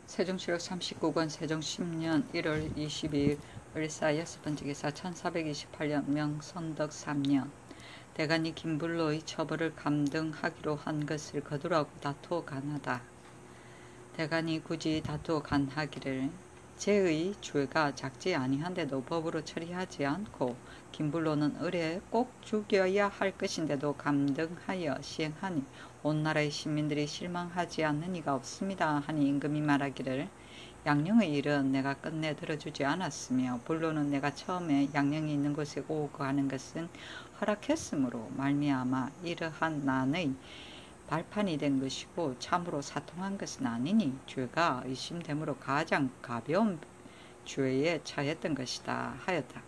세종시록 39권 세종 10년 1월 22일 을사 6번째 기사 1428년 명선덕 3년 대간이 김불로의 처벌을 감등하기로 한 것을 거두라고 다투어 간하다. 대간이 굳이 다투어 간하기를 제의 죄가 작지 아니한데도 법으로 처리하지 않고 김불로는 의뢰 꼭 죽여야 할 것인데도 감등하여 시행하니 온 나라의 시민들이 실망하지 않는 이가 없습니다 하니 임금이 말하기를 양령의 일은 내가 끝내 들어주지 않았으며 불로는 내가 처음에 양령이 있는 곳에 오고 가는 것은 허락했으므로 말미암아 이러한 난의 발판이 된 것이고 참으로 사통한 것은 아니니 죄가 의심됨으로 가장 가벼운 죄에 처했던 것이다 하였다.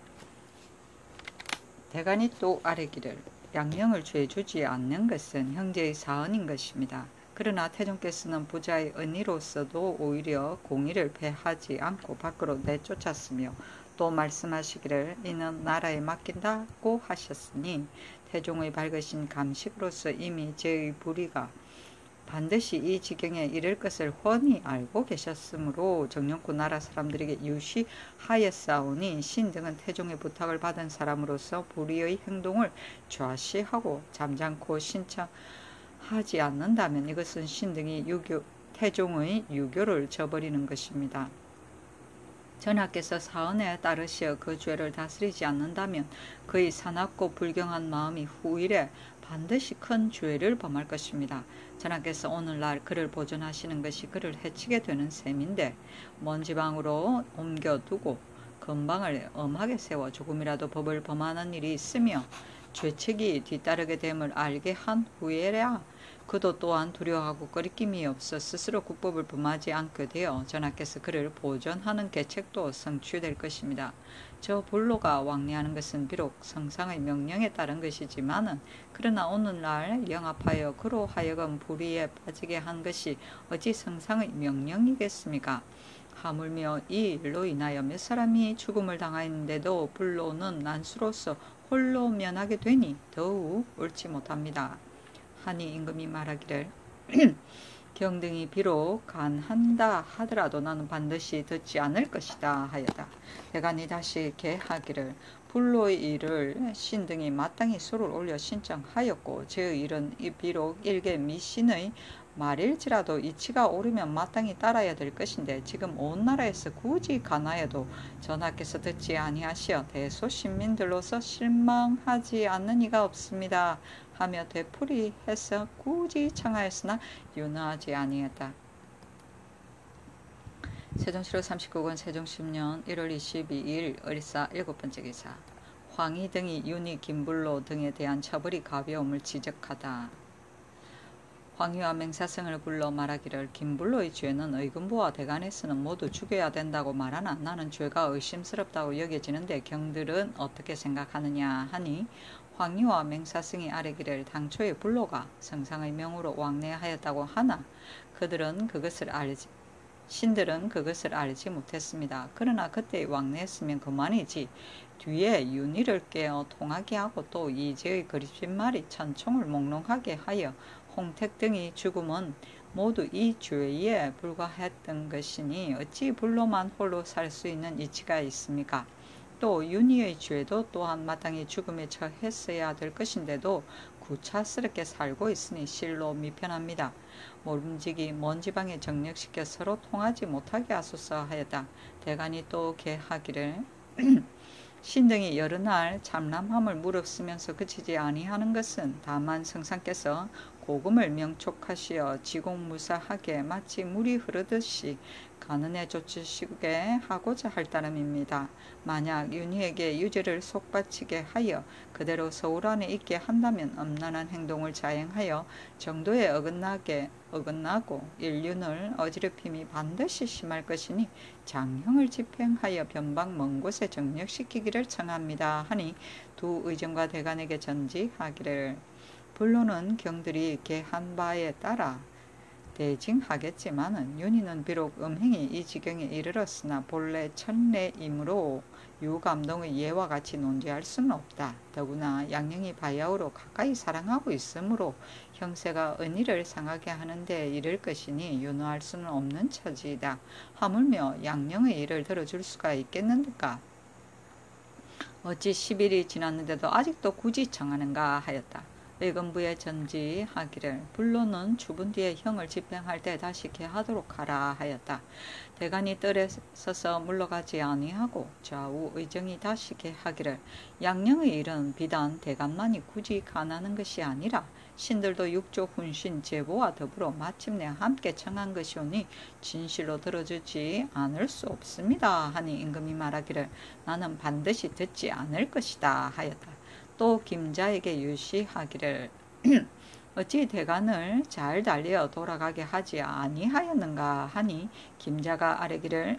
대간이 또 아뢰기를 양령을 죄 주지 않는 것은 형제의 사언인 것입니다. 그러나 태종께서는 부자의 언니로서도 오히려 공의를 배하지 않고 밖으로 내쫓았으며 또 말씀하시기를 이는 나라에 맡긴다고 하셨으니 태종의 밝으신 감식으로서 이미 제의 불의가 반드시 이 지경에 이를 것을 훤히 알고 계셨으므로 정령코 나라 사람들에게 유시하였사오니 신등은 태종의 부탁을 받은 사람으로서 불의의 행동을 좌시하고 잠잠코 신청하지 않는다면 이것은 신등이 태종의 유교를 저버리는 것입니다. 전하께서 사언에 따르시어 그 죄를 다스리지 않는다면 그의 사납고 불경한 마음이 후일에 반드시 큰 죄를 범할 것입니다. 전하께서 오늘날 그를 보존하시는 것이 그를 해치게 되는 셈인데 먼 지방으로 옮겨두고 근방을 엄하게 세워 조금이라도 법을 범하는 일이 있으며 죄책이 뒤따르게 됨을 알게 한 후에야 그도 또한 두려워하고 꺼리낌이 없어 스스로 국법을 범하지 않게 되어 전하께서 그를 보존하는 계책도 성취될 것입니다. 저 불로가 왕래하는 것은 비록 성상의 명령에 따른 것이지만은 그러나 오늘날 영합하여 그로 하여금 불의에 빠지게 한 것이 어찌 성상의 명령이겠습니까? 하물며 이 일로 인하여 몇 사람이 죽음을 당하였는데도 불로는 난수로서 홀로 면하게 되니 더욱 옳지 못합니다. 하니 임금이 말하기를 경등이 비록 간한다 하더라도 나는 반드시 듣지 않을 것이다 하여다. 대간이 다시 개하기를 불로의 일을 신등이 마땅히 수를 올려 신청하였고 제의 일은 비록 일개 미신의 말일지라도 이치가 오르면 마땅히 따라야 될 것인데 지금 온 나라에서 굳이 가나여도 전하께서 듣지 아니하시어 대소신민들로서 실망하지 않는 이가 없습니다 하며 되풀이해서 굳이 청하였으나 윤허하지 아니했다. 세종시록 39권 세종 10년 1월 22일 을사 7번째 기사 황희 등이 윤희 김불로 등에 대한 처벌이 가벼움을 지적하다. 황희와 맹사성을 불러 말하기를 김불로의 죄는 의금부와 대간에서는 모두 죽여야 된다고 말하나 나는 죄가 의심스럽다고 여겨지는데 경들은 어떻게 생각하느냐 하니 황희와 맹사성이 아뢰기를 당초에 불로가 성상의 명으로 왕래하였다고 하나 신들은 그것을 알지 못했습니다. 그러나 그때 왕래했으면 그만이지 뒤에 윤희를 깨어 통하게 하고 또 이제의 거짓말이 천총을 몽롱하게 하여 홍택 등이 죽음은 모두 이 죄에 불과했던 것이니 어찌 불로만 홀로 살 수 있는 이치가 있습니까? 또 윤희의 죄도 또한 마땅히 죽음에 처했어야 될 것인데도 구차스럽게 살고 있으니 실로 미편합니다. 모름지기 먼 지방에 정력시켜 서로 통하지 못하게 하소서 하였다. 대간이 또 개하기를 신등이 여러 날 참람함을 무릅쓰면서 그치지 아니하는 것은 다만 성상께서 고금을 명촉하시어 지공무사하게 마치 물이 흐르듯이 가는에 쫓으시게 하고자 할 따름입니다. 만약 윤희에게 유죄를 속바치게 하여 그대로 서울 안에 있게 한다면 엄란한 행동을 자행하여 정도에 어긋나고 일륜을 어지럽힘이 반드시 심할 것이니 장형을 집행하여 변방 먼 곳에 정력시키기를 청합니다 하니 두 의정과 대간에게 전지하기를 불로는 경들이 개한 바에 따라 대징하겠지만은 윤희는 비록 음행이 이 지경에 이르렀으나 본래 천례이므로 유감동의 예와 같이 논지할 수는 없다. 더구나 양령이 바야흐로 가까이 사랑하고 있으므로 형세가 은희를 상하게 하는데 이를 것이니 윤호할 수는 없는 처지이다. 하물며 양령의 일을 들어줄 수가 있겠는가? 어찌 10일이 지났는데도 아직도 굳이 청하는가 하였다. 의금부에 전지하기를 불로는 주분 뒤에 형을 집행할 때 다시 개하도록 하라 하였다. 대간이 뜰에 서서 물러가지 아니하고 좌우 의정이 다시 개하기를 양령의 일은 비단 대간만이 굳이 가나는 것이 아니라 신들도 육조 훈신 제보와 더불어 마침내 함께 청한 것이오니 진실로 들어주지 않을 수 없습니다 하니 임금이 말하기를 나는 반드시 듣지 않을 것이다 하였다. 또 김자에게 유시하기를 어찌 대간을 잘 달려 돌아가게 하지 아니하였는가 하니 김자가 아뢰기를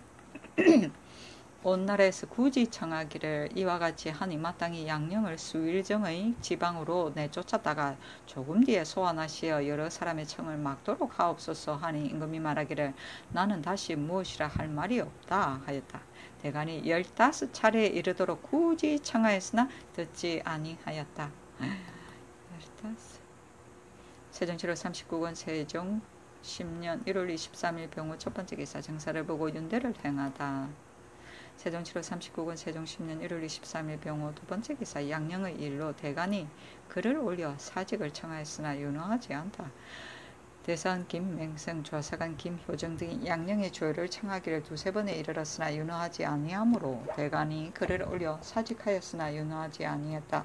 온 나라에서 굳이 청하기를 이와 같이 하니 마땅히 양령을 수일정의 지방으로 내쫓았다가 조금 뒤에 소환하시어 여러 사람의 청을 막도록 하옵소서 하니 임금이 말하기를 나는 다시 무엇이라 할 말이 없다 하였다. 대간이 15차례에 이르도록 굳이 청하였으나 듣지 아니하였다. 15. 세종 7월 39권 세종 10년 1월 23일 병호 첫 번째 기사 정사를 보고 윤대를 행하다. 세종 7월 39권 세종 10년 1월 23일 병호 두 번째 기사 양령의 일로 대간이 글을 올려 사직을 청하였으나 윤호하지 않다. 대사원 김맹성, 좌사관 김효정 등이 양령의 조율을 청하기를 두세 번에 이르렀으나 윤호하지 아니하므로 대간이 글을 올려 사직하였으나 윤호하지 아니했다.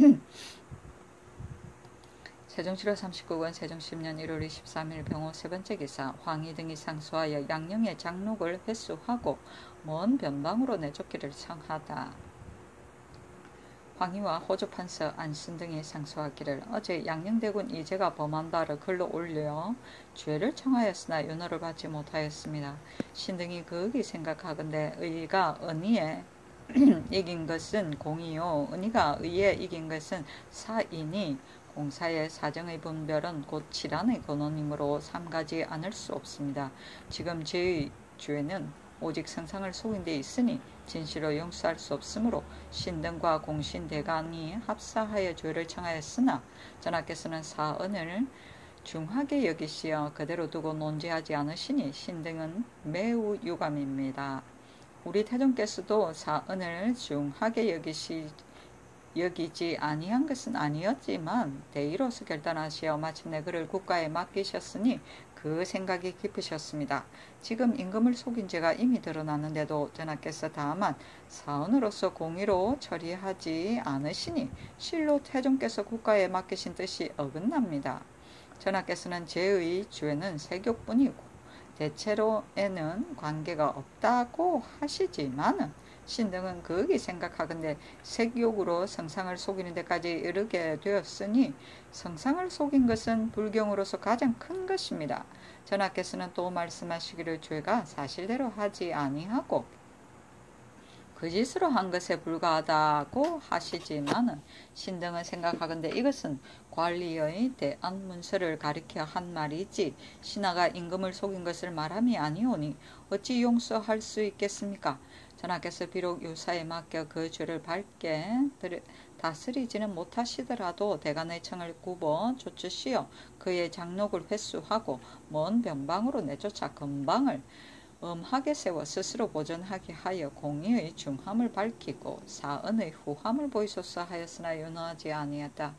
세종 7월 39권 세종 10년 1월 23일 병호 세 번째 기사 황희 등이 상소하여 양령의 장록을 회수하고 먼 변방으로 내쫓기를 청하다. 황희와 호조판서 안신 등이 상소하기를 어제 양령대군 이재가 범한 바를 글로 올려 죄를 청하였으나 윤호를 받지 못하였습니다. 신등이 극이 생각하건대 의가 은희에 이긴 것은 공이요 은희가 의에 이긴 것은 사이니 공사의 사정의 분별은 곧 치란의 근원이므로 삼가지 않을 수 없습니다. 지금 저의 죄는 오직 성상을 속인 데 있으니 진실로 용서할 수 없으므로 신등과 공신대간이 합사하여 죄를 청하였으나 전하께서는 사언을 중하게 여기시어 그대로 두고 논지하지 않으시니 신등은 매우 유감입니다. 우리 태종께서도 사언을 중하게 여기지 아니한 것은 아니었지만 대의로서 결단하시어 마침내 그를 국가에 맡기셨으니 그 생각이 깊으셨습니다. 지금 임금을 속인 죄가 이미 드러났는데도 전하께서 다만 사언으로서 공의로 처리하지 않으시니 실로 태종께서 국가에 맡기신 뜻이 어긋납니다. 전하께서는 제의 죄는 세욕뿐이고 대체로에는 관계가 없다고 하시지만은 신등은 극이 생각하건대 색욕으로 성상을 속이는 데까지 이르게 되었으니 성상을 속인 것은 불경으로서 가장 큰 것입니다. 전하께서는 또 말씀하시기를 죄가 사실대로 하지 아니하고 거짓으로 한 것에 불과하다고 하시지만은 신등은 생각하건대 이것은 관리의 대안 문서를 가리켜 한 말이지 신하가 임금을 속인 것을 말함이 아니오니 어찌 용서할 수 있겠습니까? 전하께서 비록 유사에 맡겨 그 죄를 밝게 다스리지는 못하시더라도 대간의 청을 굽어 쫓으시어 그의 장록을 회수하고 먼 변방으로 내쫓아 근방을 엄하게 세워 스스로 보전하게 하여 공의의 중함을 밝히고 사언의 후함을 보이소서 하였으나 윤호하지 아니했다.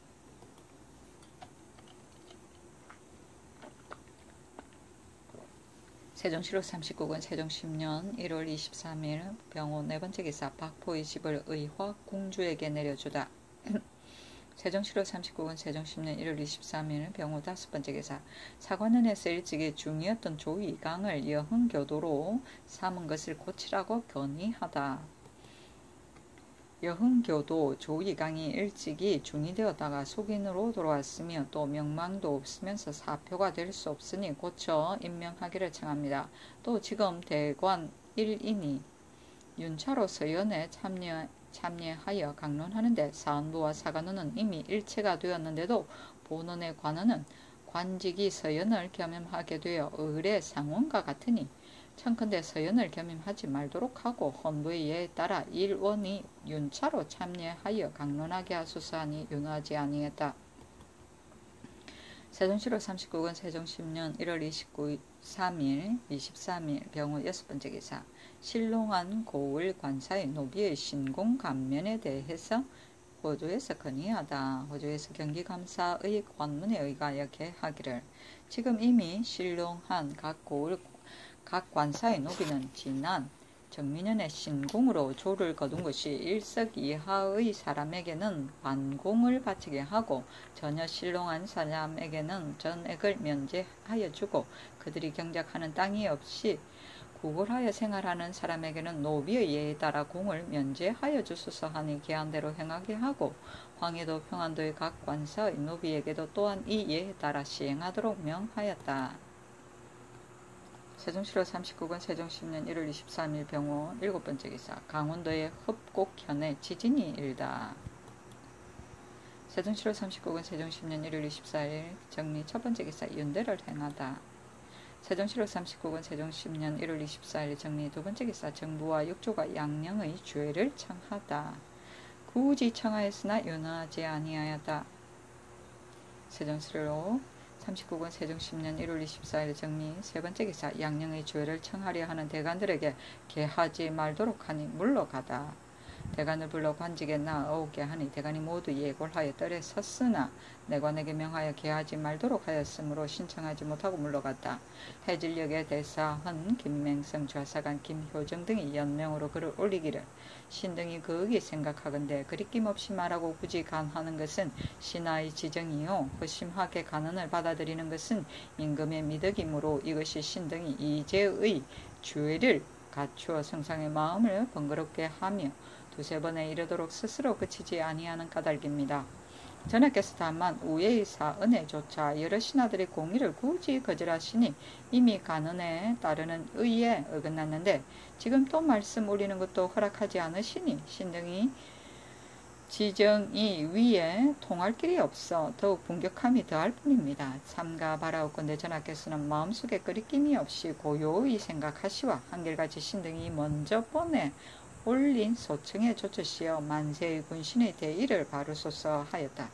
세종 7월 39권 세종 10년 1월 23일 병호 네 번째 기사 박포의 집을 의화 공주에게 내려주다. 세종 7월 39권 세종 10년 1월 23일 병호 다섯 번째 기사 사관원에서 일찍이 중이었던 조이강을 여흥교도로 삼은 것을 고치라고 건의하다. 여흥교도 조이강이 일찍이 중이 되었다가 속인으로 돌아왔으며 또 명망도 없으면서 사표가 될 수 없으니 고쳐 임명하기를 청합니다. 또 지금 대관 1인이 윤차로 서연에 참여하여 강론하는데 사헌부와 사관원은 이미 일체가 되었는데도 본원의 관원은 관직이 서연을 겸임하게 되어 을의 상원과 같으니 청컨대 서연을 겸임하지 말도록 하고 헌부의 예에 따라 일원이 윤차로 참여하여 강론하게 하소서 하니 윤하지 아니했다. 세종실록 39권 세종 10년 1월 23일 병호 6번째 기사 신롱한 고을 관사의 노비의 신공감면에 대해서 호주에서 건의하다. 호주에서 경기감사의 관문에 의하여 개하기를 지금 이미 신롱한 각 고을 각 관사의 노비는 지난 정민년의 신공으로 조를 거둔 것이 일석 이하의 사람에게는 반공을 바치게 하고 전혀 신롱한 사람에게는 전액을 면제하여 주고 그들이 경작하는 땅이 없이 구걸하여 생활하는 사람에게는 노비의 예에 따라 공을 면제하여 주소서 하니 계한대로 행하게 하고 황해도 평안도의 각 관사의 노비에게도 또한 이 예에 따라 시행하도록 명하였다. 세종실록 39권 세종 10년 1월 23일 병호 7번째 기사 강원도의 흡곡현에 지진이 일다. 세종실록 39권 세종 10년 1월 24일 정리 첫번째 기사 윤대를 행하다. 세종실록 39권 세종 10년 1월 24일 정리 두번째 기사 정부와 육조가 양령의 죄를 청하다. 굳이 청하였으나 윤하지 아니하였다. 세종실록 39권 세종 10년 1월 24일 정리 세번째 기사 양령의 죄를 청하려 하는 대관들에게 개하지 말도록 하니 물러가다. 대관을 불러 관직에 나아오게 하니 대관이 모두 예골하여 떨에 섰으나 내관에게 명하여 개하지 말도록 하였으므로 신청하지 못하고 물러갔다. 해질녘의 대사헌 김맹성 좌사관 김효정 등이 연명으로 글을 올리기를 신등이 그의 생각하건대 그리 낌없이 말하고 굳이 간하는 것은 신하의 지정이요 허심하게 간언을 받아들이는 것은 임금의 미덕이므로 이것이 신등이 이제의 죄를 갖추어 성상의 마음을 번거롭게 하며 두세 번에 이르도록 스스로 그치지 아니하는 까닭입니다. 전하께서 다만 우예의 사은혜조차 여러 신하들의 공의를 굳이 거절하시니 이미 간언에 따르는 의에 어긋났는데 지금 또 말씀 올리는 것도 허락하지 않으시니 신등이 지정이 위에 통할 길이 없어 더욱 분격함이 더할 뿐입니다. 삼가 바라옵건대 전하께서는 마음속에 끄리낌이 없이 고요히 생각하시와 한결같이 신등이 먼저 보내 올린 소청에 조처시어 만세의 군신의 대의를 바루소서 하였다.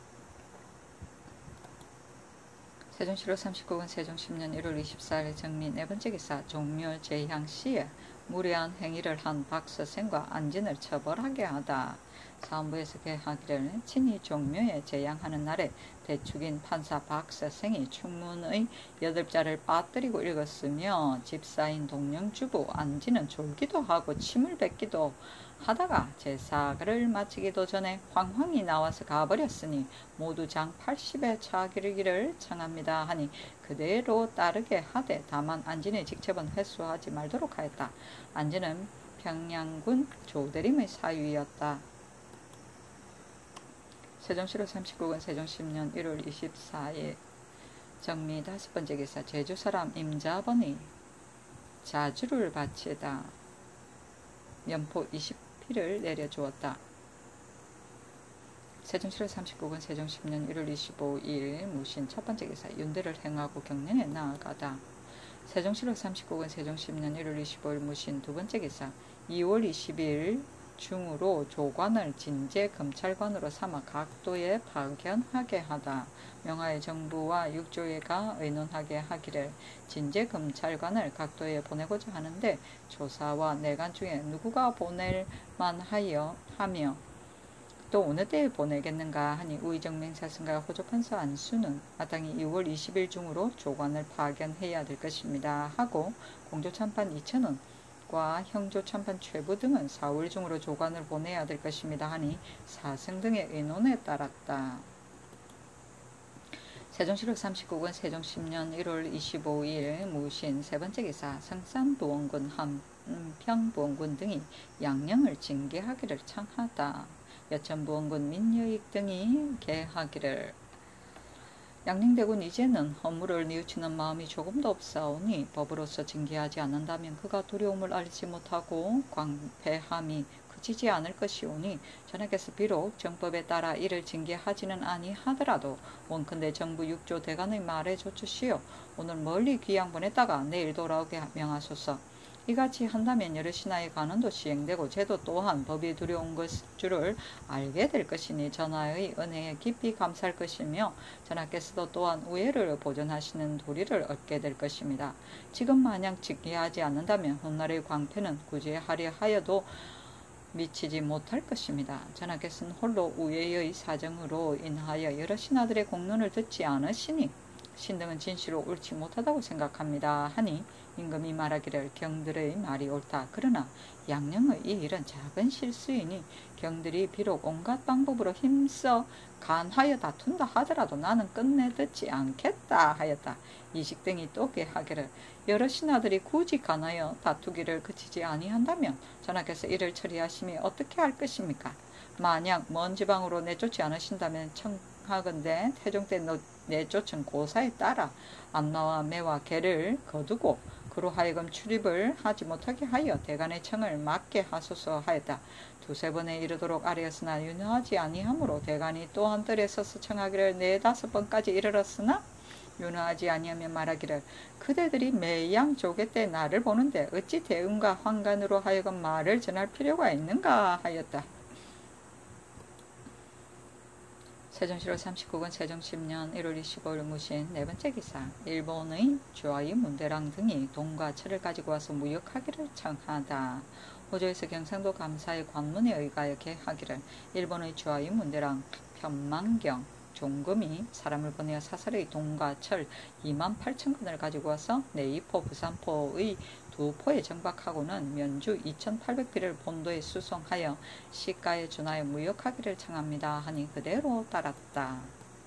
세종실록 39권 세종 10년 1월 24일 정리 네번째 기사 종묘 제향시에 무례한 행위를 한 박서생과 안진을 처벌하게 하다. 사헌부에서 개하기를 친히 종묘에 제양하는 날에 대축인 판사 박서생이 충문의 8자를 빠뜨리고 읽었으며 집사인 동령주부 안진은 졸기도 하고 침을 뱉기도 하다가 제사를 마치기도 전에 황황이 나와서 가버렸으니 모두 장 80에 차기를 청합니다 하니 그대로 따르게 하되 다만 안진의 직첩은 회수하지 말도록 하였다. 안진은 평양군 조대림의 사위였다. 세종실록 39권 세종 10년 1월 24일 정미 5번째 기사 제주사람 임자번이 자주를 바치다. 면포 20피를 내려주었다. 세종실록 39권 세종 10년 1월 25일 무신 첫번째 기사 윤대를 행하고 경련에 나아가다. 세종실록 39권 세종 10년 1월 25일 무신 두번째 기사 2월 20일 중으로 조관을 진제검찰관으로 삼아 각도에 파견하게 하다. 명하여 정부와 육조회가 의논하게 하기를 진제검찰관을 각도에 보내고자 하는데 조사와 내관 중에 누구가 보낼 만하여 하며 또 어느 때에 보내겠는가 하니 우의정맹사승과 호조판서 안수는 마땅히 2월 20일 중으로 조관을 파견해야 될 것입니다 하고 공조참판 2,000원 과 형조참판 최부 등은 4월 중으로 조관을 보내야 될 것입니다 하니 사승 등의 의논에 따랐다. 세종실록 39권 세종 10년 1월 25일 무신 세번째 기사 성산부원군 한평부원군 등이 양령을 징계하기를 청하다. 여천부원군 민여익 등이 개하기를 양령대군 이제는 허물을 뉘우치는 마음이 조금도 없사오니 법으로서 징계하지 않는다면 그가 두려움을 알지 못하고 광패함이 그치지 않을 것이오니 전하께서 비록 정법에 따라 이를 징계하지는 아니하더라도 원컨대 정부 6조 대간의 말에 조추시오. 오늘 멀리 귀양 보냈다가 내일 돌아오게 명하소서. 이같이 한다면 여럿이나의 간언도 시행되고 제도 또한 법이 두려운 줄을 알게 될 것이니 전하의 은혜에 깊이 감사할 것이며 전하께서도 또한 우애를 보존하시는 도리를 얻게 될 것입니다. 지금 마냥 징계하지 않는다면 훗날의 광패는 구제하려 하여도 미치지 못할 것입니다. 전하께서는 홀로 우애의 사정으로 인하여 여러 신하들의 공론을 듣지 않으시니 신등은 진실로 옳지 못하다고 생각합니다 하니 임금이 말하기를 경들의 말이 옳다. 그러나 양령의 이 일은 작은 실수이니 경들이 비록 온갖 방법으로 힘써 간하여 다툰다 하더라도 나는 끝내 듣지 않겠다 하였다. 이식등이 또 꾀하기를 여러 신하들이 굳이 간하여 다투기를 그치지 아니한다면 전하께서 이를 처리하심이 어떻게 할 것입니까? 만약 먼 지방으로 내쫓지 않으신다면 청하건대 태종 때 내쫓은 고사에 따라 안마와 매와 개를 거두고 그로 하여금 출입을 하지 못하게 하여 대간의 청을 막게 하소서 하였다. 두세 번에 이르도록 아뢰었으나 윤허하지 아니하므로 대간이 또 한 뜰에 서서 청하기를 4-5번까지 이르렀으나 윤허하지 아니하면 말하기를 그대들이 매양 조개 때 나를 보는데 어찌 대응과 황간으로 하여금 말을 전할 필요가 있는가 하였다. 세종시로 39권 세종 10년 1월 25일 무신 네 번째 기사. 일본의 주아이 문대랑 등이 동과 철을 가지고 와서 무역하기를 청하다. 호조에서 경상도 감사의 관문에 의하여 계하기를 일본의 주아이 문대랑 편만경 종금이 사람을 보내어 사설의 동과 철 28,000건을 가지고 와서 내이포 부산포의 두 포에 정박하고는 면주 2,800비를 본도에 수송하여 시가에 준하여 무역하기를 청합니다 하니 그대로 따랐다.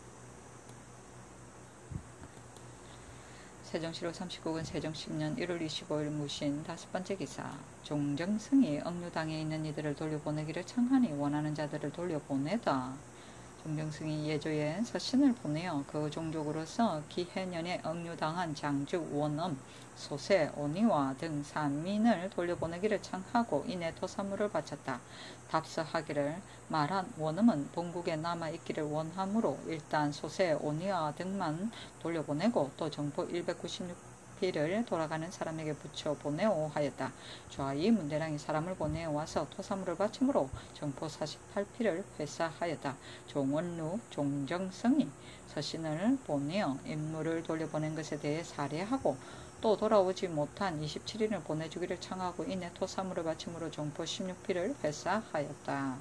세종시로 39권 세종 10년 1월 25일 무신 다섯 번째 기사. 종정승이 억류당에 있는 이들을 돌려보내기를 청하니 원하는 자들을 돌려보내다. 종정승이 예조에 서신을 보내어 그 종족으로서 기해년에 억류당한 장주 원엄, 소세, 오니와 등 3인을 돌려보내기를 청하고 이내 토사물을 바쳤다. 답서하기를 말한 원엄은 본국에 남아있기를 원하므로 일단 소세, 오니와 등만 돌려보내고 또 정포 196피를 돌아가는 사람에게 붙여 보내오 하였다. 좌이 문대랑이 사람을 보내어 와서 토사물을 바침으로 정포 48피를 회사하였다. 종원루, 종정성이 서신을 보내어 인물을 돌려보낸 것에 대해 사례하고 또 돌아오지 못한 27인을 보내주기를 청하고 이내 토사물을 바침으로 정포 16피를 회사하였다.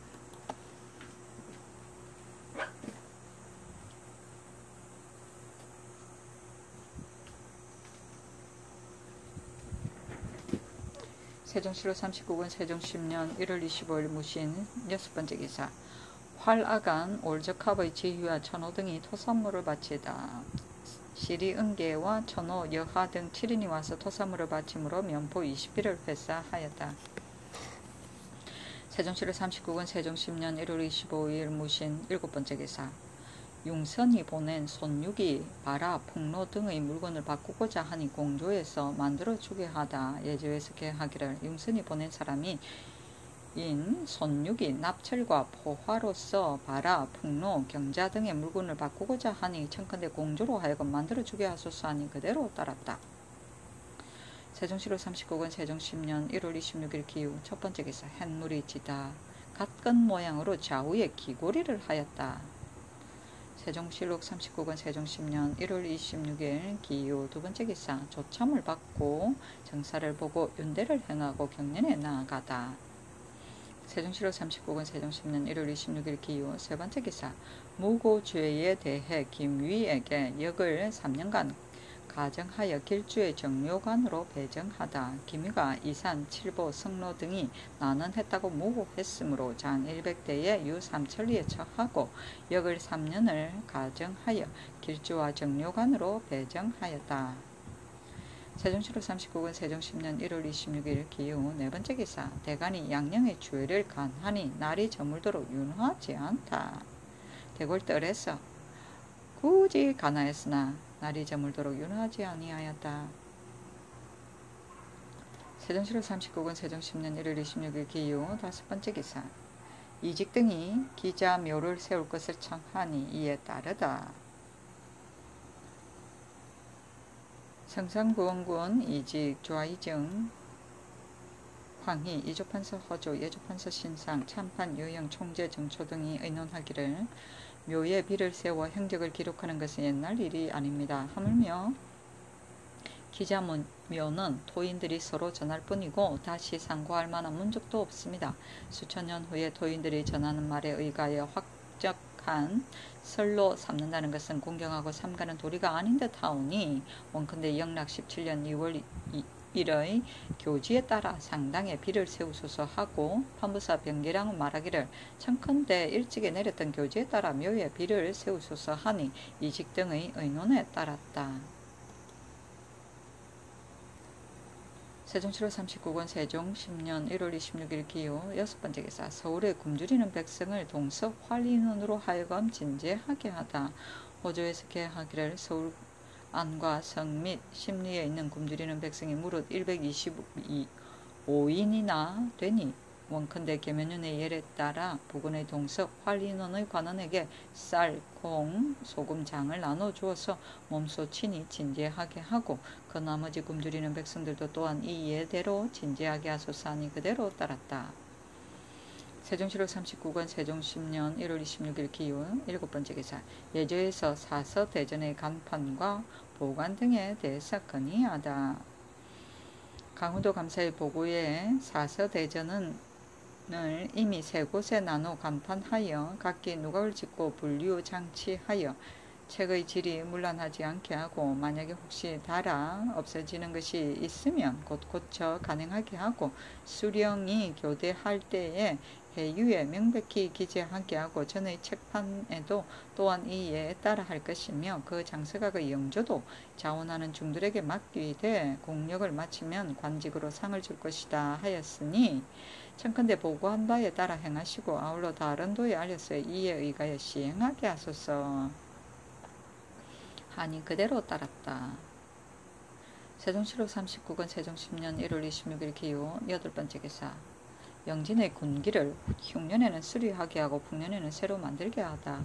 세종시로 39권 세종 10년 1월 25일 무신 여섯 번째 기사. 활아간 올적합의 지휘와 천호 등이 토사물을 바치다. 시리은계와 천호, 여하 등 7인이 와서 토사물을 바침으로 면포 20비를 회사하였다. 세종시로 39권 세종 10년 1월 25일 무신 일곱 번째 기사. 융선이 보낸 손육이, 바라, 풍로 등의 물건을 바꾸고자 하니 공조에서 만들어주게 하다. 예조에서 계하기를 융선이 보낸 사람이 인 손육이 납철과 포화로서 바라, 풍로, 경자 등의 물건을 바꾸고자 하니 청컨대 공조로 하여금 만들어주게 하소서 하니 그대로 따랐다. 세종시로 39권 세종 10년 1월 26일 기후 첫 번째 기사. 햇물이 지다. 갓근 모양으로 좌우에 기고리를 하였다. 세종실록 39권 세종 10년 1월 26일 기후 두 번째 기사. 조참을 받고 정사를 보고 윤대를 행하고 경련에 나아가다. 세종실록 39권 세종 10년 1월 26일 기후 세 번째 기사. 무고죄에 대해 김위에게 역을 3년간 가정하여 길주의 정묘관으로 배정하다. 김위가 이산, 칠보, 성로 등이 난언했다고 무고했으므로 장 100대에 유 삼천리에 처하고 역을 3년을 가정하여 길주와 정묘관으로 배정하였다. 세종시로 39권 세종 10년 1월 26일 기후 네 번째 기사. 대간이 양령의 주의를 간하니 날이 저물도록 윤허하지 않다. 대골떨에서 굳이 간하였으나 날이 저물도록 윤허하지 아니하였다. 세종시로 39군 세종 10년 1월 26일 기유 5번째 기사. 이직 등이 기자묘를 세울 것을 청하니 이에 따르다. 성산구원군 이직 좌이정 황희 이조판서 허조 예조판서 신상 참판 유영 총재 정초 등이 의논하기를 묘에 비를 세워 행적을 기록하는 것은 옛날 일이 아닙니다. 하물며 기자묘는 토인들이 서로 전할 뿐이고 다시 상고할 만한 문적도 없습니다. 수천 년 후에 토인들이 전하는 말에 의가하여 확적한 설로 삼는다는 것은 공경하고 삼가는 도리가 아닌 듯 하오니 원컨대 영락 17년 2월 1의 교지에 따라 상당에 비를 세우소서 하고 판부사 병기랑은 말하기를 청컨대 일찍이 내렸던 교지에 따라 묘에 비를 세우소서 하니 이직 등의 의논에 따랐다. 세종시로 39군 세종 10년 1월 26일 기호 6번째 기사. 서울에 굶주리는 백성을 동서 활인원으로 하여금 진제하게 하다. 호조에서 계하기를 서울 안과 성 및 심리에 있는 굶주리는 백성이 무릇 125인이나 되니 원컨대 계면윤의 예를 따라 부근의 동서 활인원의 관원에게 쌀, 콩, 소금, 장을 나눠 주어서 몸소 친히 진제하게 하고 그 나머지 굶주리는 백성들도 또한 이 예대로 진제하게 하소서 하니 그대로 따랐다. 세종시로 39권 세종 10년 1월 26일 기호 7번째 기사. 예조에서 사서대전의 간판과 보관 등에 대해서 건의하다. 강원도 감사의 보고에 사서대전은 이미 세 곳에 나눠 간판하여 각기 누각을 짓고 분류 장치하여 책의 질이 문란하지 않게 하고 만약에 혹시 달아 없어지는 것이 있으면 곧 고쳐 가능하게 하고 수령이 교대할 때에 해유에 명백히 기재하게 하고 전의 책판에도 또한 이 예에 따라 할 것이며 그 장서각의 영조도 자원하는 중들에게 맡기되 공력을 마치면 관직으로 상을 줄 것이다 하였으니 청컨대 보고한 바에 따라 행하시고 아울러 다른 도에 알려서 이에 의하여 시행하게 하소서 하니 그대로 따랐다. 세종시로 39권 세종 10년 1월 26일 기호 8번째 기사. 영진의 군기를 흉년에는 수리하게 하고 풍년에는 새로 만들게 하다.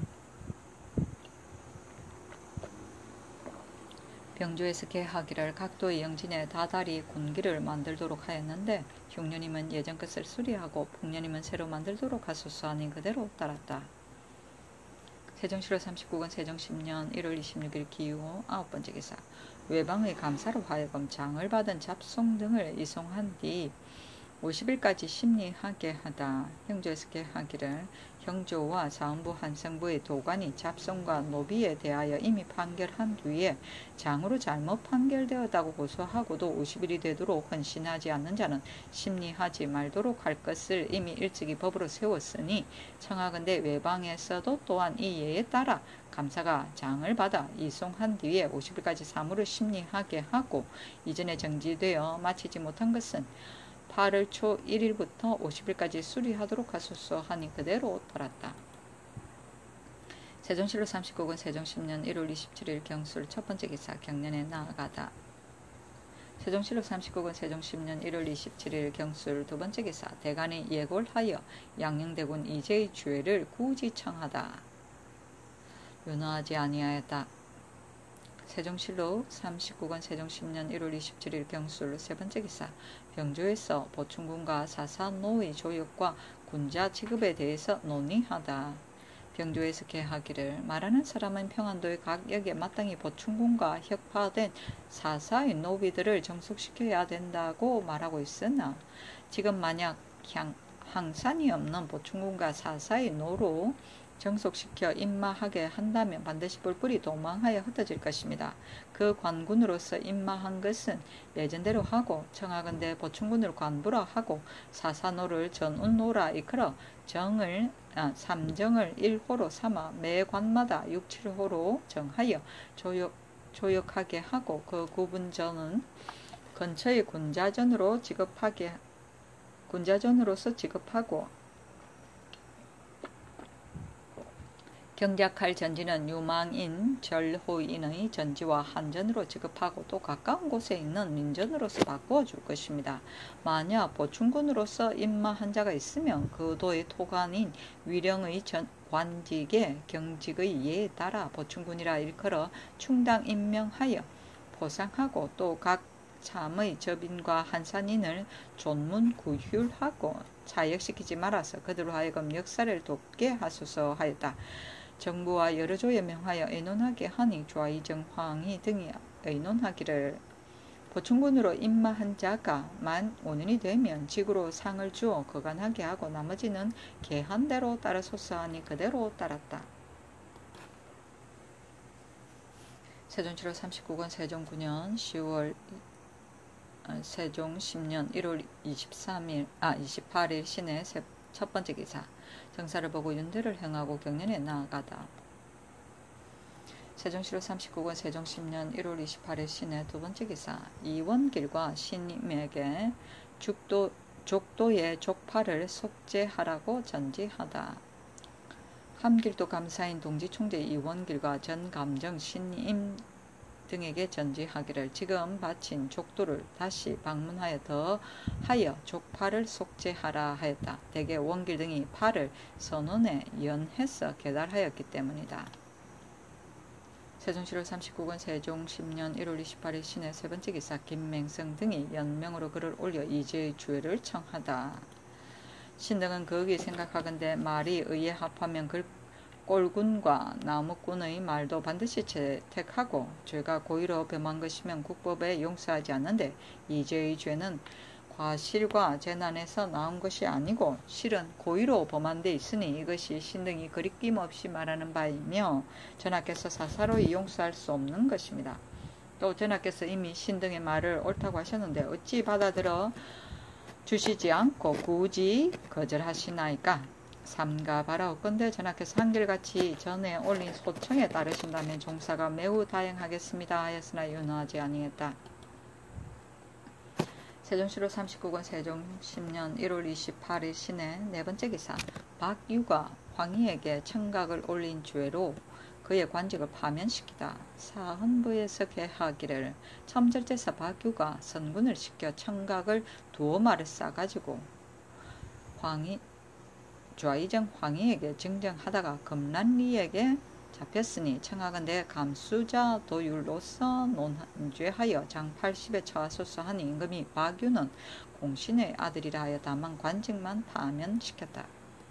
병조에서 계하기를 각도의 영진에 다달이 군기를 만들도록 하였는데 흉년이면 예전 것을 수리하고 풍년이면 새로 만들도록 하소서 하니 그대로 따랐다. 세종시로 39권 세종 10년 1월 26일 기후 9번째 기사. 외방의 감사로 하여금 장을 받은 잡송 등을 이송한 뒤 50일까지 심리하게 하다. 형조에서 계하기를 형조와 사헌부 한성부의 도관이 잡송과 노비에 대하여 이미 판결한 뒤에 장으로 잘못 판결되었다고 고소하고도 50일이 되도록 헌신하지 않는 자는 심리하지 말도록 할 것을 이미 일찍이 법으로 세웠으니 청하건대 외방에서도 또한 이 예에 따라 감사가 장을 받아 이송한 뒤에 50일까지 사무를 심리하게 하고 이전에 정지되어 마치지 못한 것은 8월 초 1일부터 50일까지 수리하도록 하소서 하니 그대로 따랐다. 세종시로 39권 세종 10년 1월 27일 경술 첫 번째 기사. 경년에 나아가다. 세종시로 39권 세종 10년 1월 27일 경술 두 번째 기사. 대간이 예골하여 양녕대군 이제의 주회를 굳이 청하다. 윤허하지 아니하였다. 세종실록 39권 세종 10년 1월 27일 경술 세 번째 기사. 병조에서 보충군과 사사노의 조역과 군자 취급에 대해서 논의하다. 병조에서 계하기를 말하는 사람은 평안도의 각 역에 마땅히 보충군과 혁파된 사사의 노비들을 정속시켜야 된다고 말하고 있으나 지금 만약 항산이 없는 보충군과 사사의 노로 정속시켜 임마하게 한다면 반드시 뿔뿔이 도망하여 흩어질 것입니다. 그 관군으로서 임마한 것은 예전대로 하고 청하건대 보충군을 관부라 하고 사사노를 전운노라 이끌어 삼정을 1호로 삼아 매 관마다 6, 7호로 정하여 조역하게 하고 그 구분전은 근처의 군자전으로서 지급하고 경작할 전지는 유망인 절호인의 전지와 한전으로 지급하고 또 가까운 곳에 있는 민전으로서 바꾸어 줄 것입니다. 만약 보충군으로서 임마한 자가 있으면 그 도의 토관인 위령의 관직의 경직의 예에 따라 보충군이라 일컬어 충당 임명하여 보상하고 또 각 참의 접인과 한산인을 존문구휼하고 차역시키지 말아서 그들로 하여금 역사를 돕게 하소서 하였다. 정부와 여러 조에 명하여 의논하게 하니 좌이정황이 등이 의논하기를 보충군으로 임마한 자가 만 5년이 되면 직으로 상을 주어 거간하게 하고 나머지는 계한대로 따르소서 하니 그대로 따랐다. 세종 7월 39권 세종 9년 10월 세종 10년 1월 28일 신의 첫 번째 기사. 정사를 보고 윤대를 행하고 경년에 나아가다. 세종 7월 39권 세종 10년 1월 28일 신의 두 번째 기사. 이원길과 신임에게 족도의 족파를 속죄하라고 전지하다. 함길도 감사인 동지총재 이원길과 전감정 신임 등에게 전지하기를 지금 바친 족도를 다시 방문하여 더하여 족파를 속죄하라 하였다. 대개 원길 등이 파를 선원에 연해서 계달하였기 때문이다. 세종 7월 39권 세종 10년 1월 28일 신의 세 번째 기사. 김맹성 등이 연명으로 글을 올려 이제의 주회를 청하다. 신등은 거기 생각하건대 말이 의에 합하면 꼴군과 나무꾼의 말도 반드시 채택하고 죄가 고의로 범한 것이면 국법에 용서하지 않는데 이제의 죄는 과실과 재난에서 나온 것이 아니고 실은 고의로 범한 데 있으니 이것이 신등이 거리낌 없이 말하는 바이며 전하께서 사사로이 용서할 수 없는 것입니다. 또 전하께서 이미 신등의 말을 옳다고 하셨는데 어찌 받아들여 주시지 않고 굳이 거절하시나이까? 삼가바라옵건대 전하께서 한결같이 전에 올린 소청에 따르신다면 종사가 매우 다행하겠습니다 하였으나 윤허하지 아니했다. 세종 7월 39권 세종 10년 1월 28일 신의 네 번째 기사. 박유가 황희에게 청각을 올린 죄로 그의 관직을 파면시키다. 사헌부에서 개하기를 첨절제사 박유가 선군을 시켜 청각을 두어 마를 싸가지고 좌이정 황희에게 증정하다가 금란리에게 잡혔으니 청하건대 감수자 도율로서 논죄하여 장 80에 처하소서 하니 임금이 박유는 공신의 아들이라 하여 다만 관직만 파면시켰다.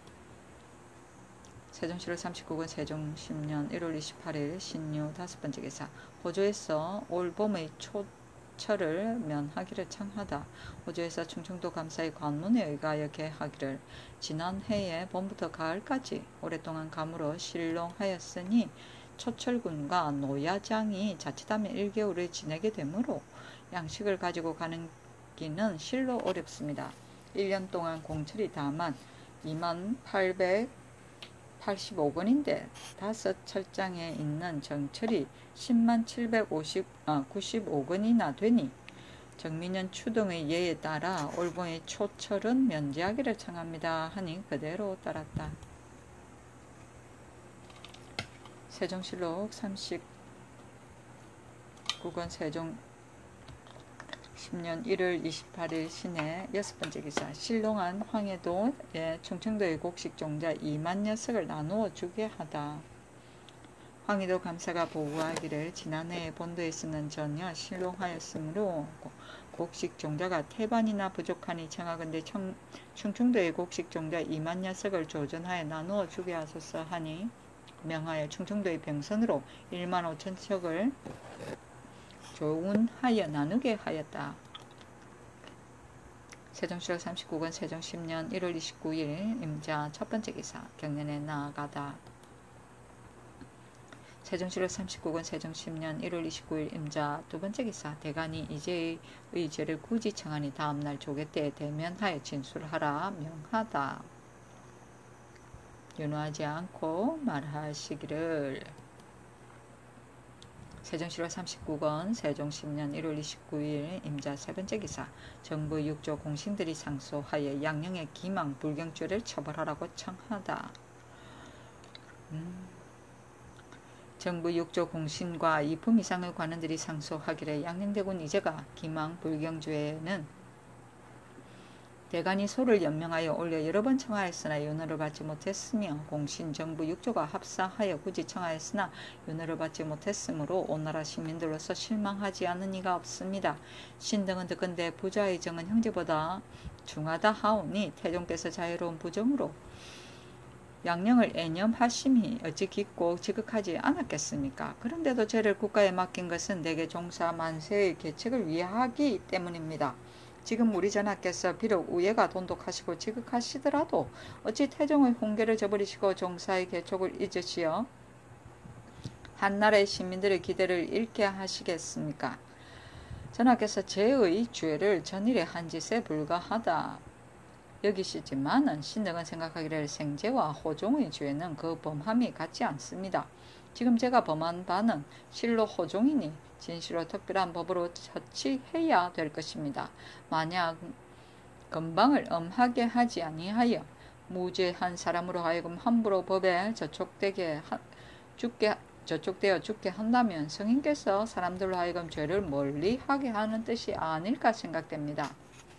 세종 7월 39권 세종 10년 1월 28일 신유 다섯 번째 기사. 호조에서 올 봄의 초철을 면하기를 청하다. 호조에서 충청도 감사의 관문에 의하여 개하기를 지난해에 봄부터 가을까지 오랫동안 감으로 실롱하였으니 초철군과 노야장이 자칫하면 1개월을 지내게 되므로 양식을 가지고 가는 기는 실로 어렵습니다. 1년 동안 공철이 다만 2885건인데 다섯 철장에 있는 정철이 10795건이나 되니 정민년 추동의 예에 따라 올봄의 초철은 면제하기를 청합니다 하니 그대로 따랐다. 세종실록 39권 세종 10년 1월 28일 신의 여섯 번째 기사. 실롱한 황해도에 충청도의 곡식 종자 2만 녀석을 나누어 주게 하다. 황해도 감사가 보고하기를 지난해에 본도에 쓰는 전혀 실롱하였으므로 곡식 종자가 태반이나 부족하니 청하건대 충청도의 곡식 종자 2만 녀석을 조전하여 나누어 주게 하소서 하니 명하여 충청도의 병선으로 1만 5천 척을 조운하여 나누게 하였다. 세종실록 39권 세종 10년 1월 29일 임자 첫 번째 기사. 경년에 나아가다. 세종실록 39권 세종 10년 1월 29일 임자 두 번째 기사. 대간이 이제의 죄를 굳이 청하니 다음날 조계 때에 대면하여 진술하라 명하다. 윤호하지 않고 말하시기를. 세종실록 39권 세종 10년 1월 29일 임자 세 번째 기사. 정부 6조 공신들이 상소하여 양령의 기망 불경죄를 처벌하라고 청하다. 정부 6조 공신과 2품 이상의 관원들이 상소하기를 양녕대군 이재가 기망 불경주에는 대간이 소를 연명하여 올려 여러 번 청하였으나 윤허를 받지 못했으며 공신 정부 6조가 합사하여 굳이 청하였으나 윤허를 받지 못했으므로 온 나라 시민들로서 실망하지 않은 이가 없습니다. 신등은 듣건대 부자의 정은 형제보다 중하다 하오니 태종께서 자유로운 부정으로 양령을 애념하심이 어찌 깊고 지극하지 않았겠습니까? 그런데도 죄를 국가에 맡긴 것은 대개 종사 만세의 계책을 위하기 때문입니다. 지금 우리 전하께서 비록 우예가 돈독하시고 지극하시더라도 어찌 태종의 훈계를 저버리시고 종사의 계책을 잊으시어 한나라의 시민들의 기대를 잃게 하시겠습니까? 전하께서 제의 죄를 전일의 한 짓에 불과하다 여기시지만은 신등은 생각하기를 생제와 호종의 죄는 그 범함이 같지 않습니다. 지금 제가 범한 바는 실로 호종이니 진실로 특별한 법으로 처치해야 될 것입니다. 만약 건방을 엄하게 하지 아니하여 무죄한 사람으로 하여금 함부로 법에 저촉되어 죽게 한다면 성인께서 사람들로 하여금 죄를 멀리하게 하는 뜻이 아닐까 생각됩니다.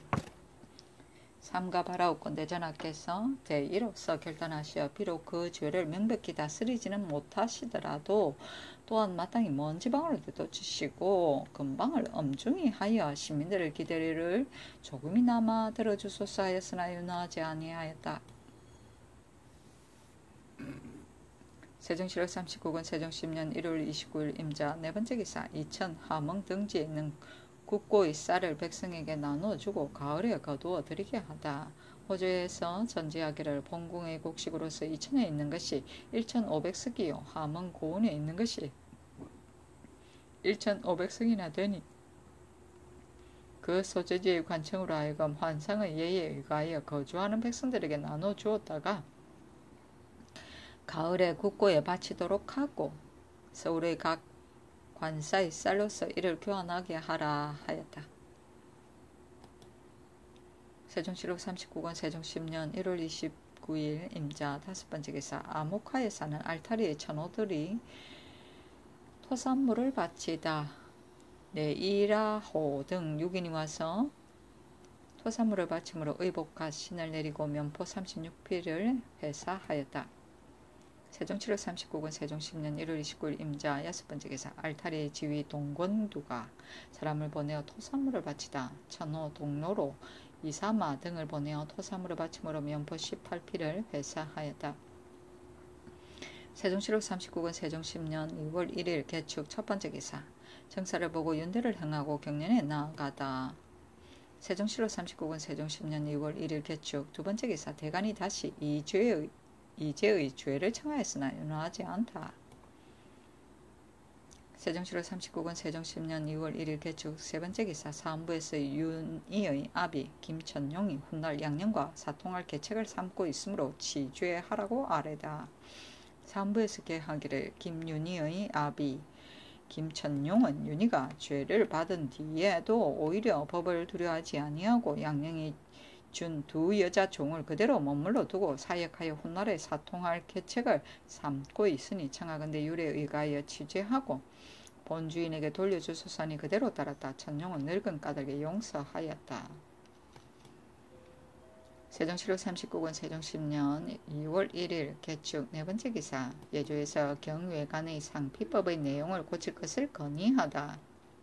삼가 바라옵건대 전하께서 대의로서 결단하시어 비록 그 죄를 명백히 다스리지는 못하시더라도 또한 마땅히 먼 지방으로 되돌치시고 금방을 엄중히 하여 시민들의 기대를 조금이나마 들어주소서 하였으나 윤허하지 아니하였다. 세종시력 39권 세종 10년 1월 29일 임자 네 번째 기사 이천 하멍 등지에 있는 국고의 쌀을 백성에게 나눠주고 가을에 거두어 드리게 하다. 호조에서 전지하기를 본궁의 곡식으로서 이천에 있는 것이 1500석이요 하멍 고운에 있는 것이 1500석이나 되니 그 소재지의 관청으로 하여금 환상의 예에 의하여 거주하는 백성들에게 나눠주었다가 가을에 국고에 바치도록 하고 서울의 각 관사의 쌀로서 이를 교환하게 하라 하였다. 세종시록 39권 세종 10년 1월 29일 임자 다섯 번째 기사 아모카에 사는 알타리의 천호들이 토산물을 바치다 네이라호 등 6인이 와서 토산물을 바침으로 의복과 신을 내리고 면포 36필을 회사하였다. 세종 7월 39권 세종 10년 1월 29일 임자 여섯 번째 기사 알타리의 지위 동권두가 사람을 보내어 토산물을 바치다 천호 동로로 이사마 등을 보내어 토산물을 바침으로 면포 18필을 회사하였다. 세종 7월 39권 세종 10년 2월 1일 개축 첫 번째 기사 정사를 보고 윤대를 행하고 경련에 나아가다. 세종 7월 39권 세종 10년 2월 1일 개축 두 번째 기사 대간이 다시 이제의 죄를 청하였으나 윤허하지 않다. 세종 7월 39권 세종 10년 2월 1일 개축 세 번째 기사 사헌부에서 윤희의 아비 김천용이 훗날 양령과 사통할 계책을 삼고 있으므로 치죄하라고 아뢰다. 사헌부에서 계하기를 김윤희의 아비 김천용은 윤희가 죄를 받은 뒤에도 오히려 법을 두려워하지 아니하고 양령이 준 두 여자 종을 그대로 머물러 두고 사역하여 훗날에 사통할 계책을 삼고 있으니 청하건대 율에 의하여 취죄하고 본주인에게 돌려주소서니 그대로 따랐다. 천용은 늙은 까닭에 용서하였다. 세종 7월 39권 세종 10년 2월 1일 개축 네 번째 기사 예조에서 경외관의 상피법의 내용을 고칠 것을 건의하다.